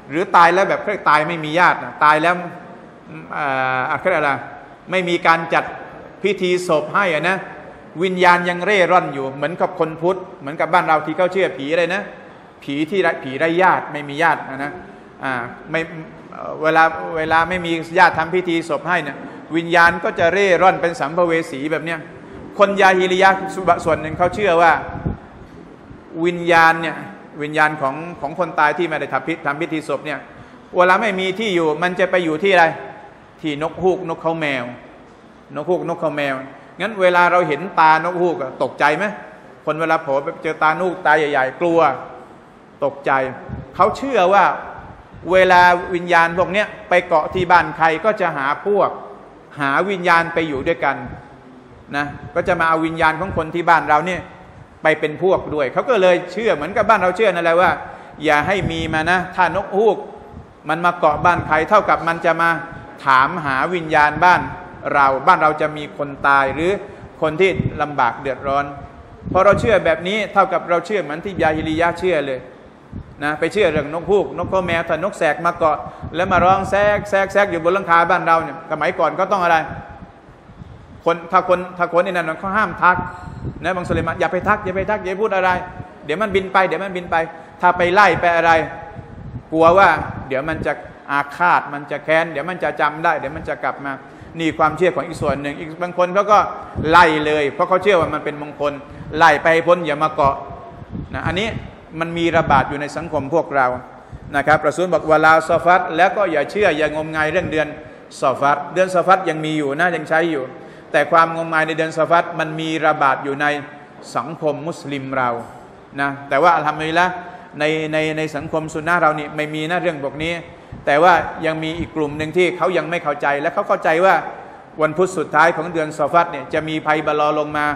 หรือตายแล้วแบบตายไม่มีญาติตายแล้วอะไรไม่มีการจัดพิธีศพให้นะวิญญาณยังเร่ร่อนอยู่เหมือนกับคนพุทธเหมือนกับบ้านเราที่เขาเชื่อผีอะไรนะผีที่ผีไร้ญาติไม่มีญาตินะไม่เวลาไม่มีญาติทำพิธีศพให้เนี่ยวิญญาณก็จะเร่ร่อนเป็นสัมภเวสีแบบเนี้ยคนยาฮิริยะส่วนหนึ่งเขาเชื่อว่าวิญญาณเนี่ยวิญญาณของคนตายที่ไม่ได้ทำพิธีศพเนี่ยเวลาไม่มีที่อยู่มันจะไปอยู่ที่อะไรที่นกฮูกนกเขาแมวนกฮูกนกเขาแมวงั้นเวลาเราเห็นตานกฮูกตกใจไหมคนเวลาโผล่ไปเจอตานกตาใหญ่ๆกลัวตกใจเขาเชื่อว่าเวลาวิญญาณพวกนี้ไปเกาะที่บ้านใครก็จะหาวิญญาณไปอยู่ด้วยกันนะก็จะมาเอาวิญญาณของคนที่บ้านเราเนี่ยไปเป็นพวกด้วยเขาก็เลยเชื่อเหมือนกับบ้านเราเชื่อนั่นแหละว่าอย่าให้มีมานะถ้านกฮูกมันมาเกาะบ้านใครเท่ากับมันจะมาถามหาวิญญาณบ้านเราจะมีคนตายหรือคนที่ลำบากเดือดร้อนพอเราเชื่อแบบนี้เท่ากับเราเชื่อเหมือนที่ยาฮิริยะเชื่อเลยนะไปเชื่อเรื่องนกฮูกนกเขาแมวถ้านกแสกมาเกาะแล้วมาร้องแซกอยู่บนหลังคาบ้านเราเนี่ยสมัยก่อนก็ต้องอะไรถ้าคนในนั้นเขาห้ามทักนะบางสุเลมานอย่าไปทักอย่าพูดอะไรเดี๋ยวมันบินไปถ้าไปไล่ไปอะไรกลัวว่าเดี๋ยวมันจะอาฆาตมันจะแค้นเดี๋ยวมันจะจำได้เดี๋ยวมันจะกลับมานี่ความเชื่อของอีกส่วนหนึ่งอีกบางคนเขาก็ไล่เลยเพราะเขาเชื่อว่ามันเป็นมงคลไล่ไปพ้นอย่ามาเกาะนะอันนี้มันมีระบาดอยู่ในสังคมพวกเรานะครับรอซูลบอกวะลาซอฟัตแล้วก็อย่าเชื่ออย่างงมงายเรื่องเดือนซอฟัตเดือนซอฟัตยังมีอยู่นะยังใช้อยู่แต่ความงมงายในเดือนซอฟัตมันมีระบาดอยู่ในสังคมมุสลิมเรานะแต่ว่าอัลฮัมดุลิลละห์ในสังคมซุนนะห์เรานี่ไม่มีนะเรื่องพวกนี้แต่ว่ายังมีอีกกลุ่มหนึ่งที่เขายังไม่เข้าใจและเขาเข้าใจว่าวันพุธสุดท้ายของเดือนซอฟัตเนี่ยจะมีภัยบะลอลงมา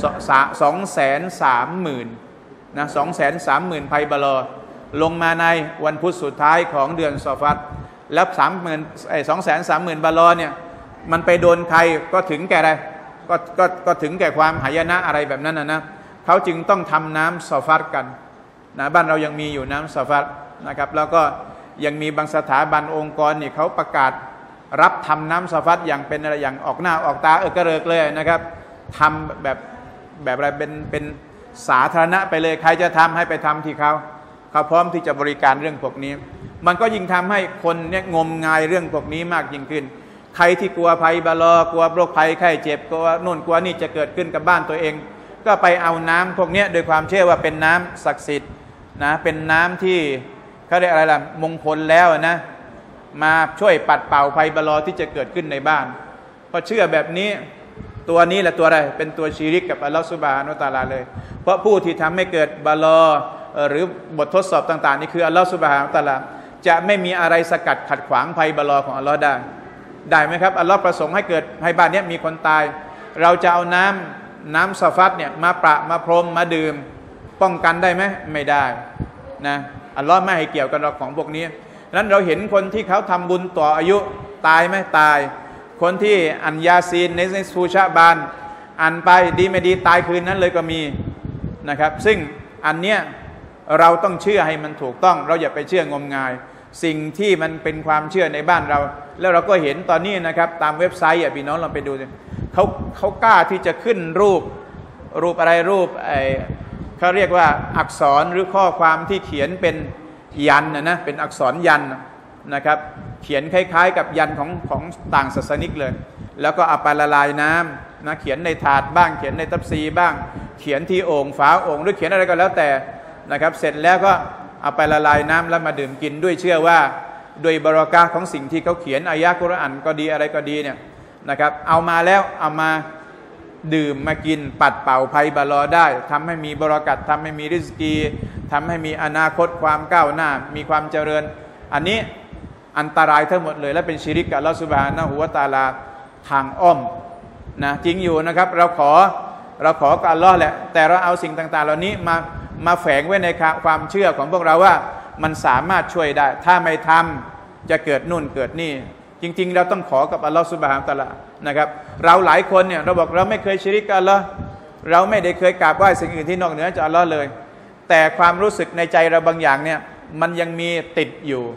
230,000นะ230,000ภัยบะลอลงมาในวันพุธสุดท้ายของเดือนซอฟัตแล้ว230,000บะลอเนี่ยมันไปโดนใครก็ถึงแก่อะไรก็ถึงแก่ความหายนะอะไรแบบนั้นนะเขาจึงต้องทำน้ำซอฟัตกันนะบ้านเรายังมีอยู่น้ำซอฟัตนะครับแล้วก็ยังมีบางสถาบันองค์กรนี่เขาประกาศรับทำน้ำซอฟัตอย่างเป็นอะไรอย่างออกหน้าออกตากระเริกเลยนะครับทำแบบอะไรเป็นสาธารณะไปเลยใครจะทำให้ไปทำที่เขาพร้อมที่จะบริการเรื่องพวกนี้มันก็ยิ่งทำให้คนเนี่ยงมงายเรื่องพวกนี้มากยิ่งขึ้นใครที่กลัวภัยบะลอกลัวโรคภัยไข้เจ็บกลัวนู่นกลัวนี่จะเกิดขึ้นกับบ้านตัวเองก็ไปเอาน้ำพวกนี้โดยความเชื่อว่าเป็นน้ำศักดิ์สิทธิ์นะเป็นน้ำที่เขาเรียกอะไรล่ะมงคลแล้วนะมาช่วยปัดเป่าภัยบะลอที่จะเกิดขึ้นในบ้านพอเชื่อแบบนี้ตัวนี้แหละตัวอะไรเป็นตัวชีริกกับอัลลอฮฺซุบฮานะฮูวะตะอาลาเลยเพราะผู้ที่ทำให้เกิดบะลอหรือบททดสอบต่างๆนี่คืออัลลอฮฺซุบฮานะฮูวะตะอาลาจะไม่มีอะไรสกัดขัดขวางภัยบะลอของอัลลอฮ์ได้ไหมครับอัลลอฮ์ประสงค์ให้เกิดให้บ้านนี้มีคนตายเราจะเอาน้ำซอฟัตเนี่ยมาประมาพรมมาดื่มป้องกันได้ไหมไม่ได้นะอัลลอฮ์ไม่ให้เกี่ยวกันเราของพวกนี้นั้นเราเห็นคนที่เขาทำบุญต่ออายุตายไหมตายคนที่อันยาซีนในซูชาบานอ่านไปดีไม่ดีตายคืนนั้นเลยก็มีนะครับซึ่งอันเนี้ยเราต้องเชื่อให้มันถูกต้องเราอย่าไปเชื่องมงายสิ่งที่มันเป็นความเชื่อในบ้านเราแล้วเราก็เห็นตอนนี้นะครับตามเว็บไซต์พี่น้องเราไปดูเขากล้าที่จะขึ้นรูปอะไรเขาเรียกว่าอักษรหรือข้อความที่เขียนเป็นยันนะเป็นอักษรยันนะครับเขียนคล้ายๆกับยันของต่างศาสนิกเลยแล้วก็เอาไปละลายน้ำนะเขียนในถาดบ้างเขียนในตับซีบ้างเขียนที่โอ่งฝาโอ่งหรือเขียนอะไรก็แล้วแต่นะครับเสร็จแล้วก็เอาไปละลายน้ำแล้วมาดื่มกินด้วยเชื่อว่าโดยบารอกาของสิ่งที่เขาเขียนอายะกุรอานก็ดีอะไรก็ดีเนี่ยนะครับเอามาแล้วเอามาดื่มมากินปัดเป่าภัยบะลอได้ทำให้มีบารอกัตทำให้มีริสกีทำให้มีอนาคตความก้าวหน้ามีความเจริญอันนี้อันตรายทั้งหมดเลยและเป็นชิริกกับอัลเลาะห์ซุบฮานะฮูวะตะอาลาทางอ้อมนะจริงอยู่นะครับเราขอกับอัลเลาะห์แหละแต่เราเอาสิ่งต่างๆเหล่านี้มาแฝงไว้ในความเชื่อของพวกเราว่ามันสามารถช่วยได้ถ้าไม่ทำจะเกิดนู่นเกิดนี่จริงๆเราต้องขอกับอัลเลาะห์ซุบฮานะฮูวะตะอาลานะครับเราหลายคนเนี่ยเราบอกเราไม่เคยชิริกกับอัลเลาะห์เราไม่ได้เคยกราบไหว้สิ่งอื่นที่นอกเหนือจากอัลเลาะห์เลยแต่ความรู้สึกในใจเราบางอย่างเนี่ยมันยังมีติดอยู่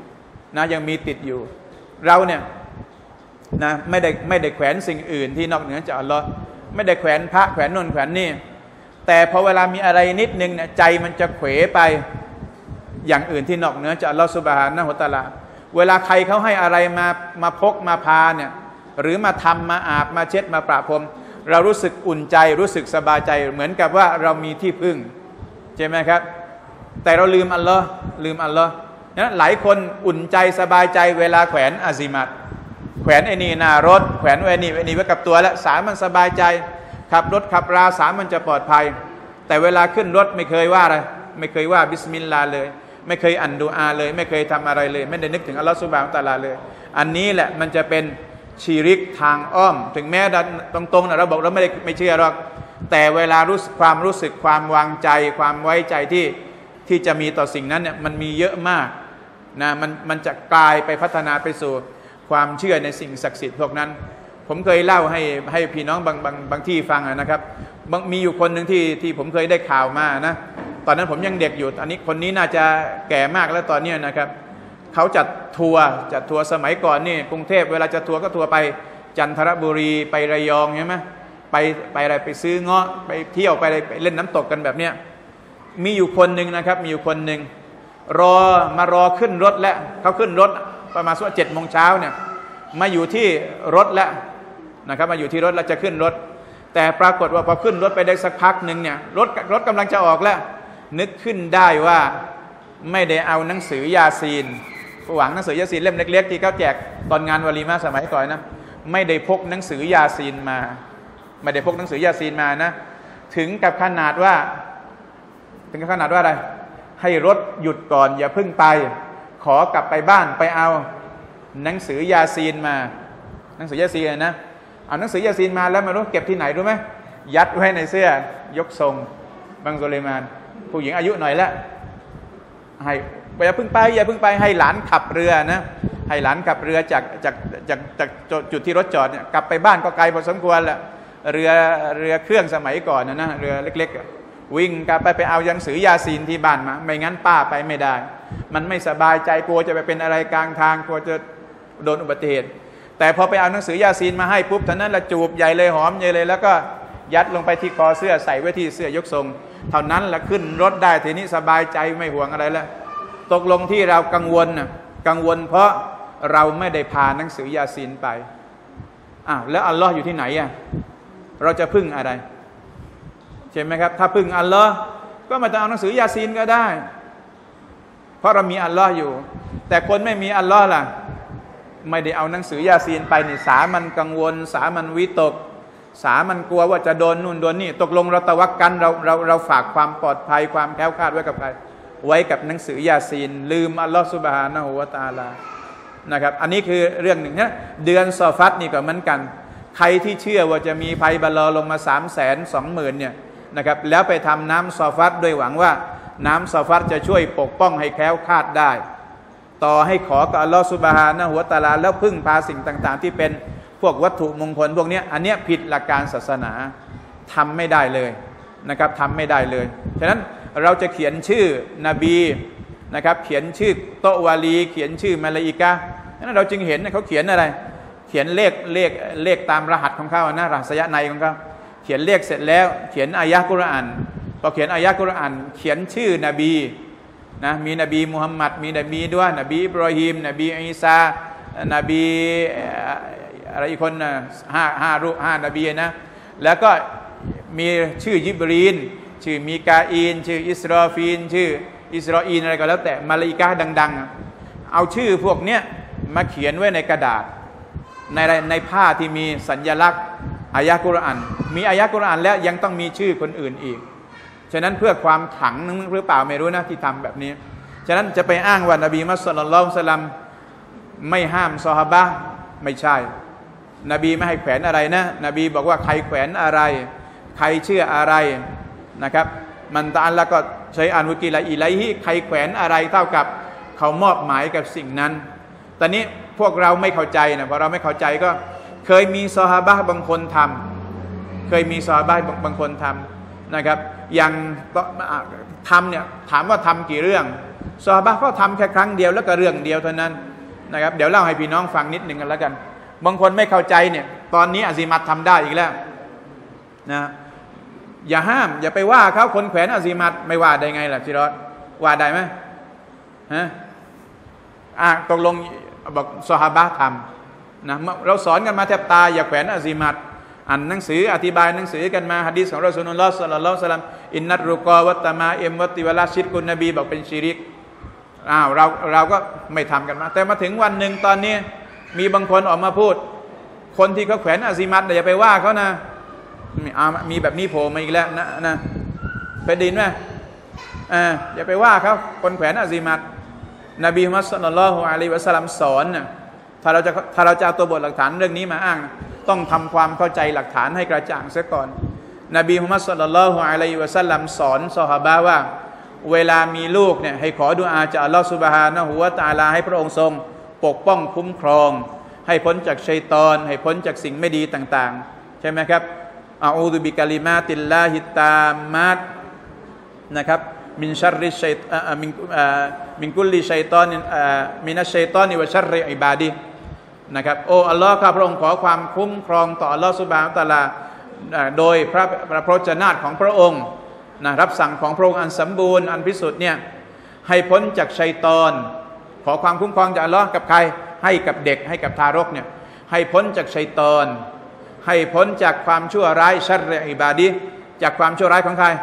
นะยังมีติดอยู่เราเนี่ยนะไม่ได้แขวนสิ่งอื่นที่นอกเหนือจากอัลลอฮ์ไม่ได้แขวนพระแขวนนนแขวนนี่แต่พอเวลามีอะไรนิดนึงเนี่ยใจมันจะเขวไปอย่างอื่นที่นอกเหนือจากอัลลอฮ์ซุบฮานะฮูวะตะอาลาเวลาใครเขาให้อะไรมาพกมาพาเนี่ยหรือมาทำมาอาบมาเช็ดมาประพรมเรารู้สึกอุ่นใจรู้สึกสบายใจเหมือนกับว่าเรามีที่พึ่งใช่ไหมครับแต่เราลืมอัลลอฮ์นั้นหลายคนอุ่นใจสบายใจเวลาแขวนอาซิมัตแขวนไอ้นี่หน้ารถแขวนไว้นี่ไว้กับตัวแล้วสามันสบายใจขับรถขับราสามันจะปลอดภัยแต่เวลาขึ้นรถไม่เคยว่าอะไรไม่เคยว่าบิสมิลลาห์เลยไม่เคยอ่านดุอาเลยไม่เคยทำอะไรเลยไม่ได้นึกถึงอัลลอฮฺซุบฮานะฮูวะตะอาลาเลยอันนี้แหละมันจะเป็นชิริกทางอ้อมถึงแม้ตรงๆนะเราบอกเราไม่เชื่อหรอกแต่เวลาความรู้สึกความวางใจความไว้ใจที่จะมีต่อสิ่งนั้นเนี่ยมันมีเยอะมากนะมันจะกลายไปพัฒนาไปสู่ความเชื่อในสิ่งศักดิ์สิทธิ์พวกนั้นผมเคยเล่าให้พี่น้องบางที่ฟังนะครับมีอยู่คนหนึ่งที่ผมเคยได้ข่าวมานะตอนนั้นผมยังเด็กอยู่อันนี้คนนี้น่าจะแก่มากแล้วตอนนี้นะครับเขาจัดทัวร์สมัยก่อนนี่กรุงเทพเวลาจะทัวร์ก็ทัวร์ไปจันทบุรีไประยองใช่ไหมไปอะไรไปซื้อเงาะไปเที่ยวไปเล่นน้ำตกกันแบบเนี้ยมีอยู่คนหนึ่งนะครับมีอยู่คนหนึ่งมารอขึ้นรถแล้วเขาขึ้นรถประมาณสัก7 โมงเช้าเนี่ยมาอยู่ที่รถแล้วนะครับมาอยู่ที่รถแล้วจะขึ้นรถแต่ปรากฏว่าพอขึ้นรถไปได้สักพักหนึ่งเนี่ยรถกำลังจะออกแล้วนึกขึ้นได้ว่าไม่ได้เอาหนังสือยาซีนหวังหนังสือยาซีนเล่มเล็กๆที่เขาแจกตอนงานวะลีมาสมัยก่อนนะไม่ได้พกหนังสือยาซีนมาไม่ได้พกหนังสือยาซีนมานะถึงกับขนาดว่าอะไรให้รถหยุดก่อนอย่าเพิ่งไปขอกลับไปบ้านไปเอาหนังสือยาซีนมาหนังสือยาซีนนะเอาหนังสือยาซีนมาแล้วไม่รู้เก็บที่ไหนรู้ไหมยัดไว้ในเสื้อยกทรงบังซุลัยมานผู้หญิงอายุหน่อยแล้วให้อย่าเพิ่งไปให้หลานขับเรือนะให้หลานขับเรือจากจุดที่รถจอดเนี่ยกลับไปบ้านก็ไกลพอสมควรแหละเรือเครื่องสมัยก่อนนะเรือเล็กๆวิ่งกลับไปเอาหนังสือยาซีนที่บ้านมาไม่งั้นป้าไปไม่ได้มันไม่สบายใจกลัวจะไปเป็นอะไรกลางทางกลัวจะโดนอุบัติเหตุแต่พอไปเอาหนังสือยาซีนมาให้ปุ๊บท่านั้นละจูบใหญ่เลยหอมใหญ่เลยแล้วก็ยัดลงไปที่คอเสื้อใส่ไว้ที่เสื้อยกทรงเท่านั้นละขึ้นรถได้ทีนี้สบายใจไม่ห่วงอะไรแล้วตกลงที่เรากังวลเพราะเราไม่ได้พาหนังสือยาซีนไปแล้วอัลลอฮ์อยู่ที่ไหนเราจะพึ่งอะไรใช่ไหมครับถ้าพึ่งอัลลอฮ์ก็ไม่ต้องเอาหนังสือยาซีนก็ได้เพราะเรามีอัลลอฮ์อยู่แต่คนไม่มีอัลลอฮ์ล่ะไม่ได้เอาหนังสือยาซีนไปนี่สามันกังวลสามันวิตกสามันกลัวว่าจะโดนนู่นโดนนี่ตกลงเราตะวักกันเราฝากความปลอดภัยความแคล้วคลาดไว้กับใครไว้กับหนังสือยาซีนลืมอัลลอฮฺซุบฮานะฮูวะตะอาลานะครับอันนี้คือเรื่องหนึ่งนะเดือนซอฟัตนี่ก็เหมือนกันใครที่เชื่อว่าจะมีภัยบาลอลงมา320,000เนี่ยนะครับแล้วไปทำน้ำซอฟัตด้วยหวังว่าน้ำซอฟัตจะช่วยปกป้องให้แคล้วคลาดได้ต่อให้ขอกับอัลลอฮฺซุบฮานะฮูวะตะอาลาแล้วพึ่งพาสิ่งต่างๆที่เป็นพวกวัตถุมงคลพวกนี้อันนี้ผิดหลักการศาสนาทำไม่ได้เลยนะครับทำไม่ได้เลยฉะนั้นเราจะเขียนชื่อนบีนะครับเขียนชื่อโตวาลีเขียนชื่อมลาอิกะห์นั้นเราจึงเห็นเขาเขียนอะไรเขียนเลขตามรหัสของเขานะรหัสยะในของเขาเขียนเลขเสร็จแล้วเขียนอายะห์กุรอานพอเขียนอายะห์กุรอานเขียนชื่อนบีนะมีนบีมุฮัมมัดมีนบีด้วยนบีอิบรอฮีมนบีอีสานบีอะไรอีกคน5นบีนะแล้วก็มีชื่อยิบรีนชื่อมีกาอีนชื่ออิสรอฟีนชื่ออิสรออีนอะไรก็แล้วแต่มาลาอิกะห์ดังๆเอาชื่อพวกเนี้ยมาเขียนไว้ในกระดาษในผ้าที่มีสัญลักษณ์อายะห์กุรอานมีอายะห์กุรอานแล้วยังต้องมีชื่อคนอื่นอีกฉะนั้นเพื่อความขลังหรือเปล่าไม่รู้นะที่ทำแบบนี้ฉะนั้นจะไปอ้างว่านบีมุฮัมมัดศ็อลลัลลอฮุอะลัยฮิวะซัลลัมไม่ห้ามซอฮาบะห์ไม่ใช่นบีไม่ให้แขวนอะไรนะนบีบอกว่าใครแขวนอะไรใครเชื่ออะไรนะครับมันตะอัลละก็ใช้อันวุกิละอิไลฮิใครแขวนอะไรเท่ากับเขามอบหมายกับสิ่งนั้นตอนนี้พวกเราไม่เข้าใจนะพอเราไม่เข้าใจก็เคยมีซอฮาบะห์บางคนทำนะครับอย่างทำเนี่ยถามว่าทำกี่เรื่องซอฮาบะห์ก็ทำแค่ครั้งเดียวแล้วก็เรื่องเดียวเท่านั้นนะครับเดี๋ยวเล่าให้พี่น้องฟังนิดหนึ่งกันแล้วกันบางคนไม่เข้าใจเนี่ยตอนนี้อาซีมัตทำได้อีกแล้วนะอย่าห้ามอย่าไปว่าเขาคนแขวนอาซีมัตไม่ว่าได้ไงล่ะจิรอดว่าได้ไหมฮะตกลงบอกซอฮาบะห์ทำนะเราสอนกันมาแทบตายอย่าแขวนอาซีมัตอ่านหนังสืออธิบายหนังสือกันมาหะดีษของรอซูลุลลอฮ์ ศ็อลลัลลอฮุอะลัยฮิวะซัลลัมอินนัตรุกอวัตตะมาอิมวัตติวะลาชิรกุนนบีบอกเป็นชิริกเราก็ไม่ทำกันมาแต่มาถึงวันหนึ่งตอนนี้มีบางคนออกมาพูดคนที่เขาแขวนอาซีมัตอย่าไปว่าเขานะมีแบบนี้โผล่มาอีกแล้วนะไปดินไหมอย่าไปว่าเขาคนแขวนอาซีมัตนบีมุฮัมมัด ศ็อลลัลลอฮุอะลัยฮิวะซัลลัมสอนนะถ้าเราจะเอาตัวบทหลักฐานเรื่องนี้มาอ้างต้องทำความเข้าใจหลักฐานให้กระจ่างเสียก่อนนบีมุฮัมมัด ศ็อลลัลลอฮุอะลัยฮิวะซัลลัมสอนซอฮาบะห์ว่าเวลามีลูกเนี่ยให้ขอดุอาจากอัลลอฮฺซุบฮานะฮูวะตะอาลาให้พระองค์ทรงปกป้องคุ้มครองให้พ้นจากชัยฏอนให้พ้นจากสิ่งไม่ดีต่างๆใช่ไหมครับอะอูซุบิกะลิมาติลลาฮิตตามมัตนะครับมินชัรริชัยมินกุลลิชัยฏอนมินัชชัยฏอนิวะชัรริอิบาดินะครับโอ้อัลลอฮ์ข้าพระองค์ขอความคุ้มครองต่ออัลลอฮ์ซุบฮานะฮูวะตะอาลาโดยพระพรจนาถของพระองค์นะรับสั่งของพระองค์อันสมบูรณ์อันพิสุทธิ์เนี่ยให้พ้นจากชัยฏอนขอความคุ้มครองจากอัลลอฮ์กับใครให้กับเด็กให้กับทารกเนี่ยให้พ้นจากชัยฏอนให้พ้นจากความชั่วร้ายชัรริอิบาดิจากความชั่วร้ายของใคร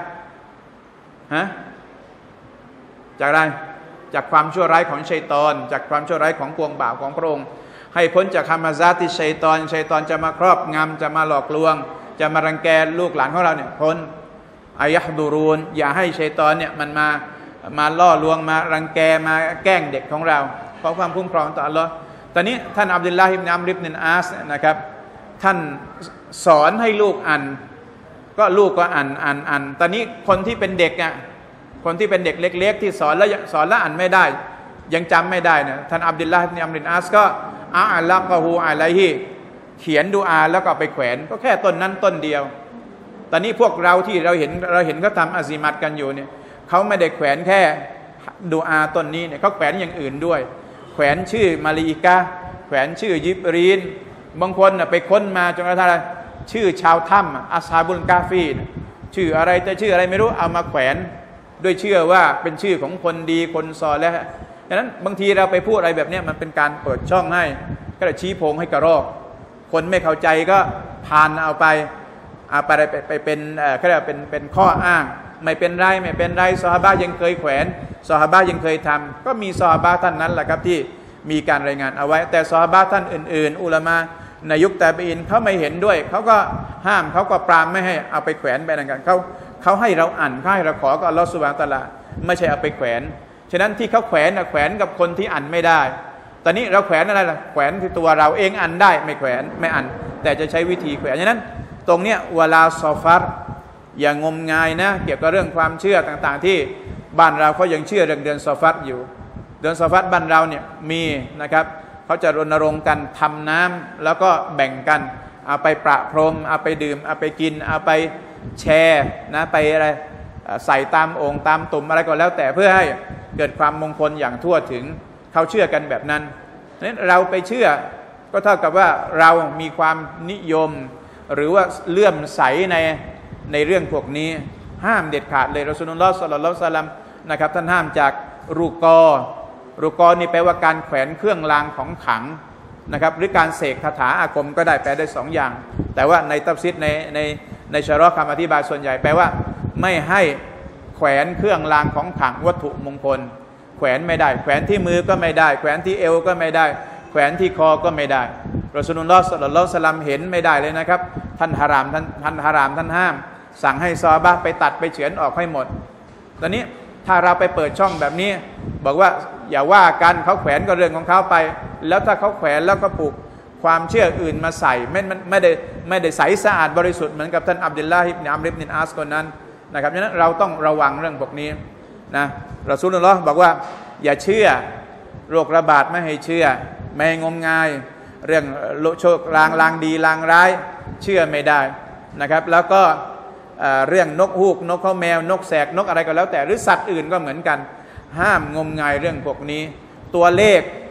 จากอะไรจากความชั่วร้ายของชัยฏอนจากความชั่วร้ายของปวงบ่าวของพระองค์ให้พ้นจากฮามาซาติชัยฏอนจะมาครอบงำจะมาหลอกลวงจะมารังแกลูกหลานของเราเนี่ยพ้นอายะห์ดูรูนอย่าให้ชัยฏอนเนี่ยมันมาล่อลวงมารังแกมาแกล้งเด็กของเราขอความคุ้มครองต่ออัลลอฮ์ตอนนี้ท่านอับดุลลาฮิบน์อัมร อิบนุลอาสนะครับท่านสอนให้ลูกอ่านก็ลูกก็อ่านตอนนี้คนที่เป็นเด็กอ่ะคนที่เป็นเด็กเล็กๆที่สอนแล้วอ่านไม่ได้ยังจำไม่ได้เนี่ยท่านอับดุลลาฮิบน์อัมร อิบนุลอาสก็อัลลกะฮูอะลัยฮิเขียนดุอาแล้วก็ไปแขวนก็แค่ต้นนั้นต้นเดียวตอนนี้พวกเราที่เราเห็นเขาทำอาซีมัตกันอยู่เนี่ยเขาไม่ได้แขวนแค่ดุอาต้นนี้เนี่ยเขาแขวนอย่างอื่นด้วยแขวนชื่อมาลีกะแขวนชื่อยิบรีนบางคนไปค้นมาจนกระทั่งชื่อชาวถ้ำอัศฮาบุลกาฟีชื่ออะไรจะชื่ออะไรไม่รู้เอามาแขวนด้วยเชื่อว่าเป็นชื่อของคนดีคนซอและดังนั้นบางทีเราไปพูดอะไรแบบนี้มันเป็นการเปิดช่องให้ก็เลยชี้โพงให้กระรอกคนไม่เข้าใจก็ผ่านเอาไปเป็นเขาเรียกเป็นข้ออ้างไม่เป็นไรซอฮาบะห์ยังเคยแขวนซอฮาบะห์ยังเคยทำก็มีซอฮาบะห์ท่านนั้นแหละครับที่มีการรายงานเอาไว้แต่ซอฮาบะห์ท่านอื่นๆอุลามะในยุคตาบีอินเขาไม่เห็นด้วยเขาก็ห้ามเขาก็ปรามไม่ให้เอาไปแขวนไปนั่นกันเขาให้เราอ่านให้เราขอกับอัลลอฮฺซุบฮานะฮูวะตะอาลาไม่ใช่เอาไปแขวนฉะนั้นที่เขาแขวนกับคนที่อ่านไม่ได้ตอนนี้เราแขวนอะไรล่ะแขวนที่ตัวเราเองอ่านได้ไม่แขวนไม่อ่านแต่จะใช้วิธีแขวนฉะนั้นตรงเนี้ยวลาซอฟัรอย่างงมงายนะเกี่ยวกับเรื่องความเชื่อต่างๆที่บ้านเราเขายังเชื่อเรื่องเดือนซอฟัรอยู่เดือนซอฟัรบ้านเราเนี่ยมีนะครับเขาจะรณรงค์กันทำน้ำแล้วก็แบ่งกันเอาไปประพรมเอาไปดื่มเอาไปกินเอาไปแชร์นะไปอะไรใส่ตามโอ่งตามตุ่มอะไรก็แล้วแต่เพื่อให้เกิดความมงคลอย่างทั่วถึงเขาเชื่อกันแบบนั้นนั้นเราไปเชื่อก็เท่ากับว่าเรามีความนิยมหรือว่าเลื่อมใสในเรื่องพวกนี้ห้ามเด็ดขาดเลยรอซูลุลลอฮ์ ศ็อลลัลลอฮุอะลัยฮิวะซัลลัมนะครับท่านห้ามจากรุกอนี่แปลว่าการแขวนเครื่องรางของขลังนะครับหรือการเสกคาถาอาคมก็ได้แปลได้2อย่างแต่ว่าในตัฟซีรในชะรอห์คำอธิบายส่วนใหญ่แปลว่าไม่ให้แขวนเครื่องรางของขลังวัตถุมงคลแขวนไม่ได้แขวนที่มือก็ไม่ได้แขวนที่เอวก็ไม่ได้แขวนที่คอก็ไม่ได้รอซูลุลลอฮ์ ศ็อลลัลลอฮุอะลัยฮิวะซัลลัมเห็นไม่ได้เลยนะครับท่านฮารามท่านห้ามสั่งให้ซอฮาบะห์ไปตัดไปเฉือนออกให้หมดตอนนี้ถ้าเราไปเปิดช่องแบบนี้บอกว่าอย่าว่ากันเขาแขวนก็เรื่องของเขาไปแล้วถ้าเขาแขวนแล้วก็ปลูกความเชื่ออื่นมาใส่ไม่ได้ใสสะอาดบริสุทธิ์เหมือนกับท่านอับดุลลาฮิบน์อัมร อิบนุลอาสคนนั้นนะครับฉะนั้นเราต้องระวังเรื่องพวกนี้นะรอซูลุลลอฮ์บอกว่าอย่าเชื่อโรคระบาดไม่ให้เชื่อไม่งมงายเรื่องโชคลางดีลางร้ายเชื่อไม่ได้นะครับแล้วก็เรื่องนกฮูกนกเขาแมวนกแสกนกอะไรก็แล้วแต่หรือสัตว์อื่นก็เหมือนกันห้ามงมงายเรื่องพวกนี้ตัวเลข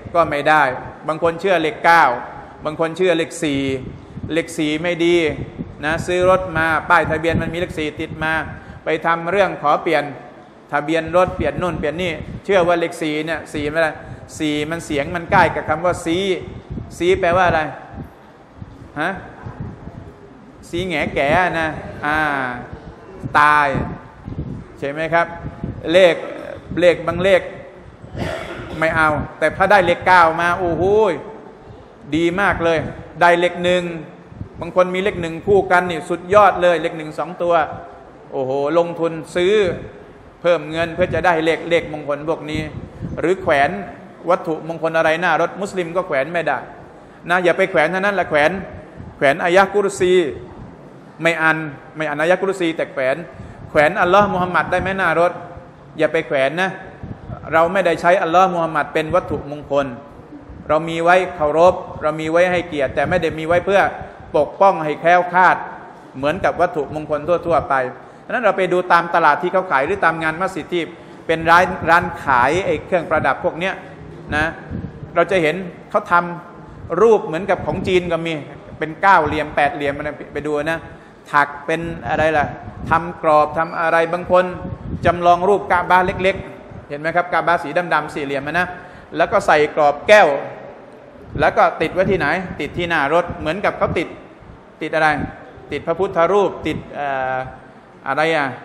ก็ไม่ได้บางคนเชื่อเลข9บางคนเชื่อเลข4ไม่ดีนะซื้อรถมาป้ายทะเบียนมันมีเลข4ติดมาไปทำเรื่องขอเปลี่ยนทะเบียนรถเปลี่ยนนู่นเปลี่ยนนี่เชื่อว่าเลข4เนี่ย4ไม่ได้4มันเสียงมันใกล้กับคำว่าซีแปลว่าอะไรฮะซีแง่แก่นะตายใช่ไหมครับเลขบางเลขไม่เอาแต่ถ้าได้เลข9มาโอ้โหดีมากเลยได้เลข1บางคนมีเลข1คู่กันนี่สุดยอดเลยเลข1 2ตัวโอ้โหลงทุนซื้อเพิ่มเงินเพื่อจะได้เลขมงคลพวกนี้หรือแขวนวัตถุมงคลอะไรหน้ารถมุสลิมก็แขวนไม่ได้นะอย่าไปแขวนเท่านั้นแหละแขวนอายะกุรซีไม่อ่านอายะกุรซีแต่แขวนอัลลอฮ์มุฮัมมัดได้ไหมหน้ารถอย่าไปแขวนนะเราไม่ได้ใช้อัลลอฮ์มุฮัมมัดเป็นวัตถุมงคลเรามีไว้เคารพเรามีไว้ให้เกียรติแต่ไม่ได้มีไว้เพื่อปกป้องให้แคล้วคลาดเหมือนกับวัตถุมงคลทั่วๆไปดังนั้นเราไปดูตามตลาดที่เขาขายหรือตามงานมัสยิดที่เป็นร้านขายไอ้เครื่องประดับพวกเนี้ยนะเราจะเห็นเขาทำรูปเหมือนกับของจีนก็มีเป็น9เหลี่ยม8เหลี่ยมมันไปดูนะถักเป็นอะไรล่ะทำกรอบทำอะไรบางคนจำลองรูปกาบาเล็กๆเห็นไหมครับกาบาสีดำๆสี่เหลี่ยมนะแล้วก็ใส่กรอบแก้วแล้วก็ติดไว้ที่ไหนติดที่หน้ารถเหมือนกับเขาติดอะไรติดพระพุทธรูปติดอะไร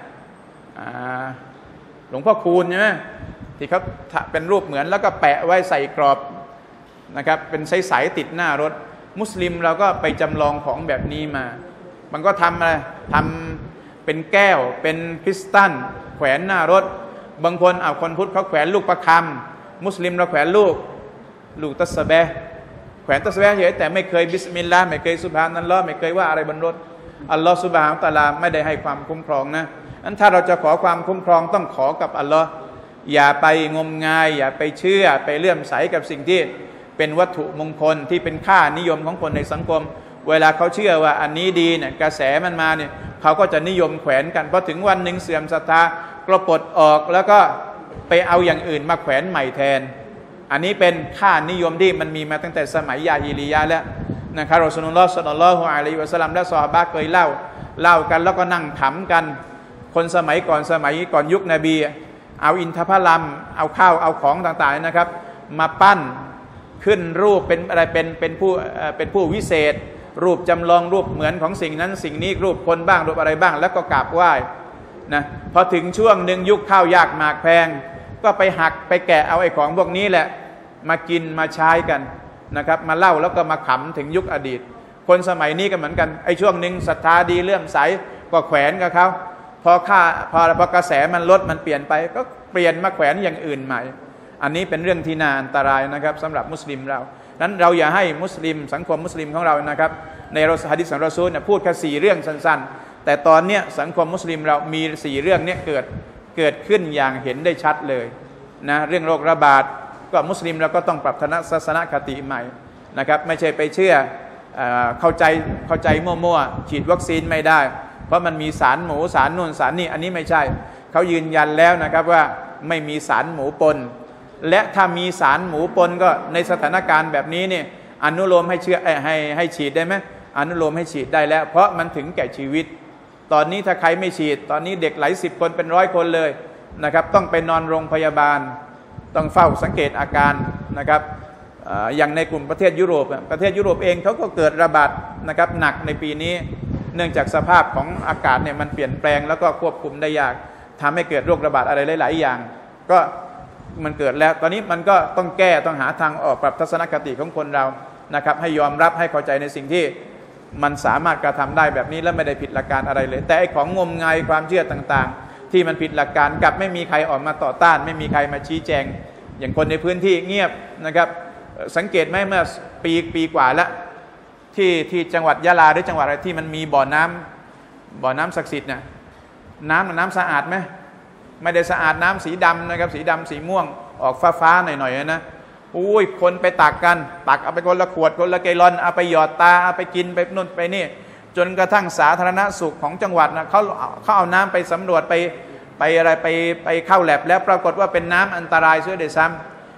หลวงพ่อคูณใช่ไหมที่เขาเป็นรูปเหมือนแล้วก็แปะไว้ใส่กรอบนะครับเป็นใสๆติดหน้ารถมุสลิมเราก็ไปจำลองของแบบนี้มามันก็ทำอะไรทำเป็นแก้วเป็นคริสตัลแขวนหน้ารถบางคนคนพุทธเขาแขวนลูกประคำมุสลิมเราแขวนลูกตัสบะห์แขวนตัสบะห์เฉยแต่ไม่เคยบิสมิลลาห์ไม่เคยซุบฮานัลลอฮ์ไม่เคยว่าอะไรบนรถอัลลอฮ์ซุบฮานะฮูวะตะอาลาไม่ได้ให้ความคุ้มครองนะงั้นถ้าเราจะขอความคุ้มครองต้องขอกับอัลลอฮ์อย่าไปงมงายอย่าไปเชื่อไปเลื่อมใสกับสิ่งที่เป็นวัตถุมงคลที่เป็นค่านิยมของคนในสังคมเวลาเขาเชื่อว่าอันนี้ดีเนี่ยกระแสมันมาเนี่ยเขาก็จะนิยมแขวนกันพอถึงวันหนึ่งเสื่อมศรัทธาก็ปลดออกแล้วก็ไปเอาอย่างอื่นมาแขวนใหม่แทนอันนี้เป็นค่านิยมที่มันมีมาตั้งแต่สมัยยาฮิลิยะห์แล้วนะครับรอซูลุลลอฮ์ ศ็อลลัลลอฮุอะลัยฮิวะซัลลัมและซอฮาบะห์เคยเล่ากันแล้วก็นั่งขำกันคนสมัยก่อนยุคนบีเอาอินทผลัมเอาข้าวเอาของต่างๆนะครับมาปั้นขึ้นรูปเป็นอะไรเป็นผู้วิเศษรูปจำลองรูปเหมือนของสิ่งนั้นสิ่งนี้รูปคนบ้างรูปอะไรบ้างแล้วก็กราบไหว้นะพอถึงช่วงหนึ่งยุคข้าวยากหมากแพงก็ไปหักไปแกะเอาไอ้ของพวกนี้แหละมากินมาใช้กันนะครับมาเล่าแล้วก็มาขำถึงยุคอดีตคนสมัยนี้ก็เหมือนกันไอ้ช่วงหนึ่งศรัทธาดีเลื่อมใสก็แขวนกับเขาพอกระแสมันลดมันเปลี่ยนไปก็เปลี่ยนมาแขวนอย่างอื่นใหม่อันนี้เป็นเรื่องที่น่าอันตรายนะครับสำหรับมุสลิมเรานั้นเราอย่าให้มุสลิมสังคมมุสลิมของเรานะครับในหะดีษของรอซูลเนี่ยพูดแค่4เรื่องสั้นๆแต่ตอนเนี้ยสังคมมุสลิมเรามี4เรื่องเนี้ยเกิดขึ้นอย่างเห็นได้ชัดเลยนะเรื่องโรคระบาดก็มุสลิมเราก็ต้องปรับทัศนคติใหม่นะครับไม่ใช่ไปเชื่อเข้าใจมั่วๆฉีดวัคซีนไม่ได้เพราะมันมีสารหมูสารนู่นสารนี่อันนี้ไม่ใช่เขายืนยันแล้วนะครับว่าไม่มีสารหมูปนและถ้ามีสารหมูปนก็ในสถานการณ์แบบนี้เนี่ยอนุโลมให้ฉีดได้ไหมอนุโลมให้ฉีดได้แล้วเพราะมันถึงแก่ชีวิตตอนนี้ถ้าใครไม่ฉีดตอนนี้เด็กหลาย10คนเป็น100คนเลยนะครับต้องไปนอนโรงพยาบาลต้องเฝ้าสังเกตอาการนะครับอย่างในกลุ่มประเทศยุโรปเองเขาก็เกิดระบาดนะครับหนักในปีนี้เนื่องจากสภาพของอากาศเนี่ยมันเปลี่ยนแปลงแล้วก็ควบคุมได้ยากทำให้เกิดโรคระบาดอะไรหลายๆอย่างก็มันเกิดแล้วตอนนี้มันก็ต้องแก้ต้องหาทางออกปรับทัศนคติของคนเรานะครับให้ยอมรับให้เข้าใจในสิ่งที่มันสามารถกระทำได้แบบนี้และไม่ได้ผิดหลักการอะไรเลยแต่ไอ้ของงมงายความเชื่อต่างๆที่มันผิดหลักการกับไม่มีใครออกมาต่อต้านไม่มีใครมาชี้แจงอย่างคนในพื้นที่เงียบนะครับสังเกตไหมเมื่อปีกว่าแล้วที่จังหวัดยะลาหรือจังหวัดอะไรที่มันมีบ่อน้ำศักดิ์สิทธิ์เนี่ยน้ำสะอาดไหมไม่ได้สะอาดน้ำสีดำนะครับสีดำสีม่วงออกฟ้าๆหน่อยๆนะอุ้ยคนไปตักเอาไปคนละขวดคนละแกลลอนเอาไปหยอดตาเอาไปกินไปนู่นไปนี่จนกระทั่งสาธารณสุขของจังหวัดนะเขาเอาน้ำไปสำรวจไปเข้าแลบแล้วปรากฏว่าเป็นน้ำอันตรายเสียด้วยซ้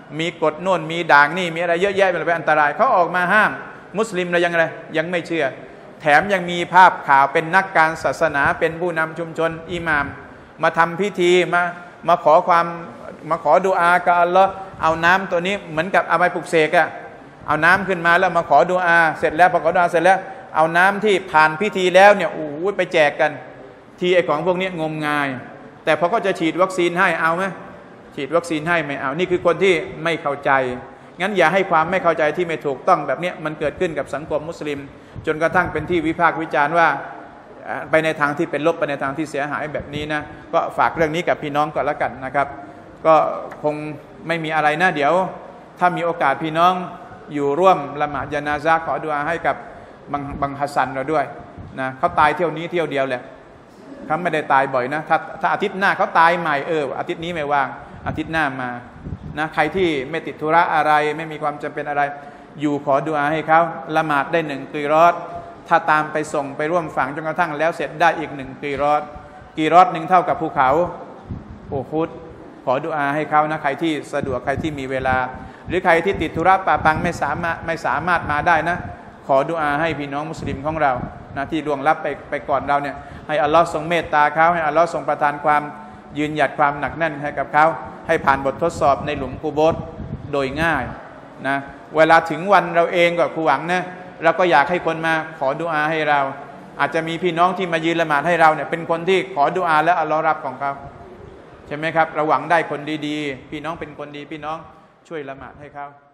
มีกฎโน่นมีด่างนี่มีอะไรเยอะแยะเป็นอันตรายเขาออกมาห้ามมุสลิมเรายังไงยังไม่เชื่อแถมยังมีภาพข่าวเป็นนักการศาสนาเป็นผู้นำชุมชนอิหม่ามมาทำพิธีมาขอดุอากับอัลลอฮ์เอาน้ำตัวนี้เหมือนกับเอาไปปลุกเสกอะเอาน้ำขึ้นมาแล้วมาขอดุอาเสร็จแล้วพอขอดุอาเสร็จแล้วเอาน้ำที่ผ่านพิธีแล้วเนี่ยโอ้โหไปแจกกันทีไอ้ของพวกนี้งมงายแต่พอก็จะฉีดวัคซีนให้เอาไหมฉีดวัคซีนให้ไม่เอานี่คือคนที่ไม่เข้าใจงั้นอย่าให้ความไม่เข้าใจที่ไม่ถูกต้องแบบนี้มันเกิดขึ้นกับสังคมมุสลิมจนกระทั่งเป็นที่วิพากษ์วิจารณ์ว่าไปในทางที่เป็นลบไปในทางที่เสียหายแบบนี้นะก็ฝากเรื่องนี้กับพี่น้องก่อนละกันนะครับก็คงไม่มีอะไรนะเดี๋ยวถ้ามีโอกาสพี่น้องอยู่ร่วมละหมาดญะนาซะห์ขอดุอาให้กับบังฮัสซันเราด้วยนะเขาตายเที่ยวนี้เที่ยวเดียวแหละเขาไม่ได้ตายบ่อยนะถ้าอาทิตย์หน้าเขาตายใหม่อาทิตย์นี้ไม่ว่างอาทิตย์หน้ามานะใครที่ไม่ติดธุระอะไรไม่มีความจำเป็นอะไรอยู่ขอดุอาให้เขาละหมาดได้1กีรอดถ้าตามไปส่งไปร่วมฝังจนกระทั่งแล้วเสร็จได้อีก1กีรอดหนึ่งเท่ากับภูเขาอูฮุดขอดุอาให้เขานะใครที่สะดวกใครที่มีเวลาหรือใครที่ติดธุระปะปังไม่สามารถมาได้นะขอดุอาให้พี่น้องมุสลิมของเรานะที่ล่วงลับไปก่อนเราเนี่ยให้อัลลอฮ์ทรงเมตตาเขาให้อัลลอฮ์ทรงประทานความยืนหยัดความหนักแน่นให้กับเขาให้ผ่านบททดสอบในหลุมกุโบร์โดยง่ายนะเวลาถึงวันเราเองก็ครูหวังนะเราก็อยากให้คนมาขอดุอาให้เราอาจจะมีพี่น้องที่มายืนละหมาดให้เราเนี่ยเป็นคนที่ขอดุอาและอัลลอฮ์รับของเขาใช่ไหมครับเราหวังได้คนดีๆพี่น้องเป็นคนดีพี่น้องช่วยละหมาดให้เขา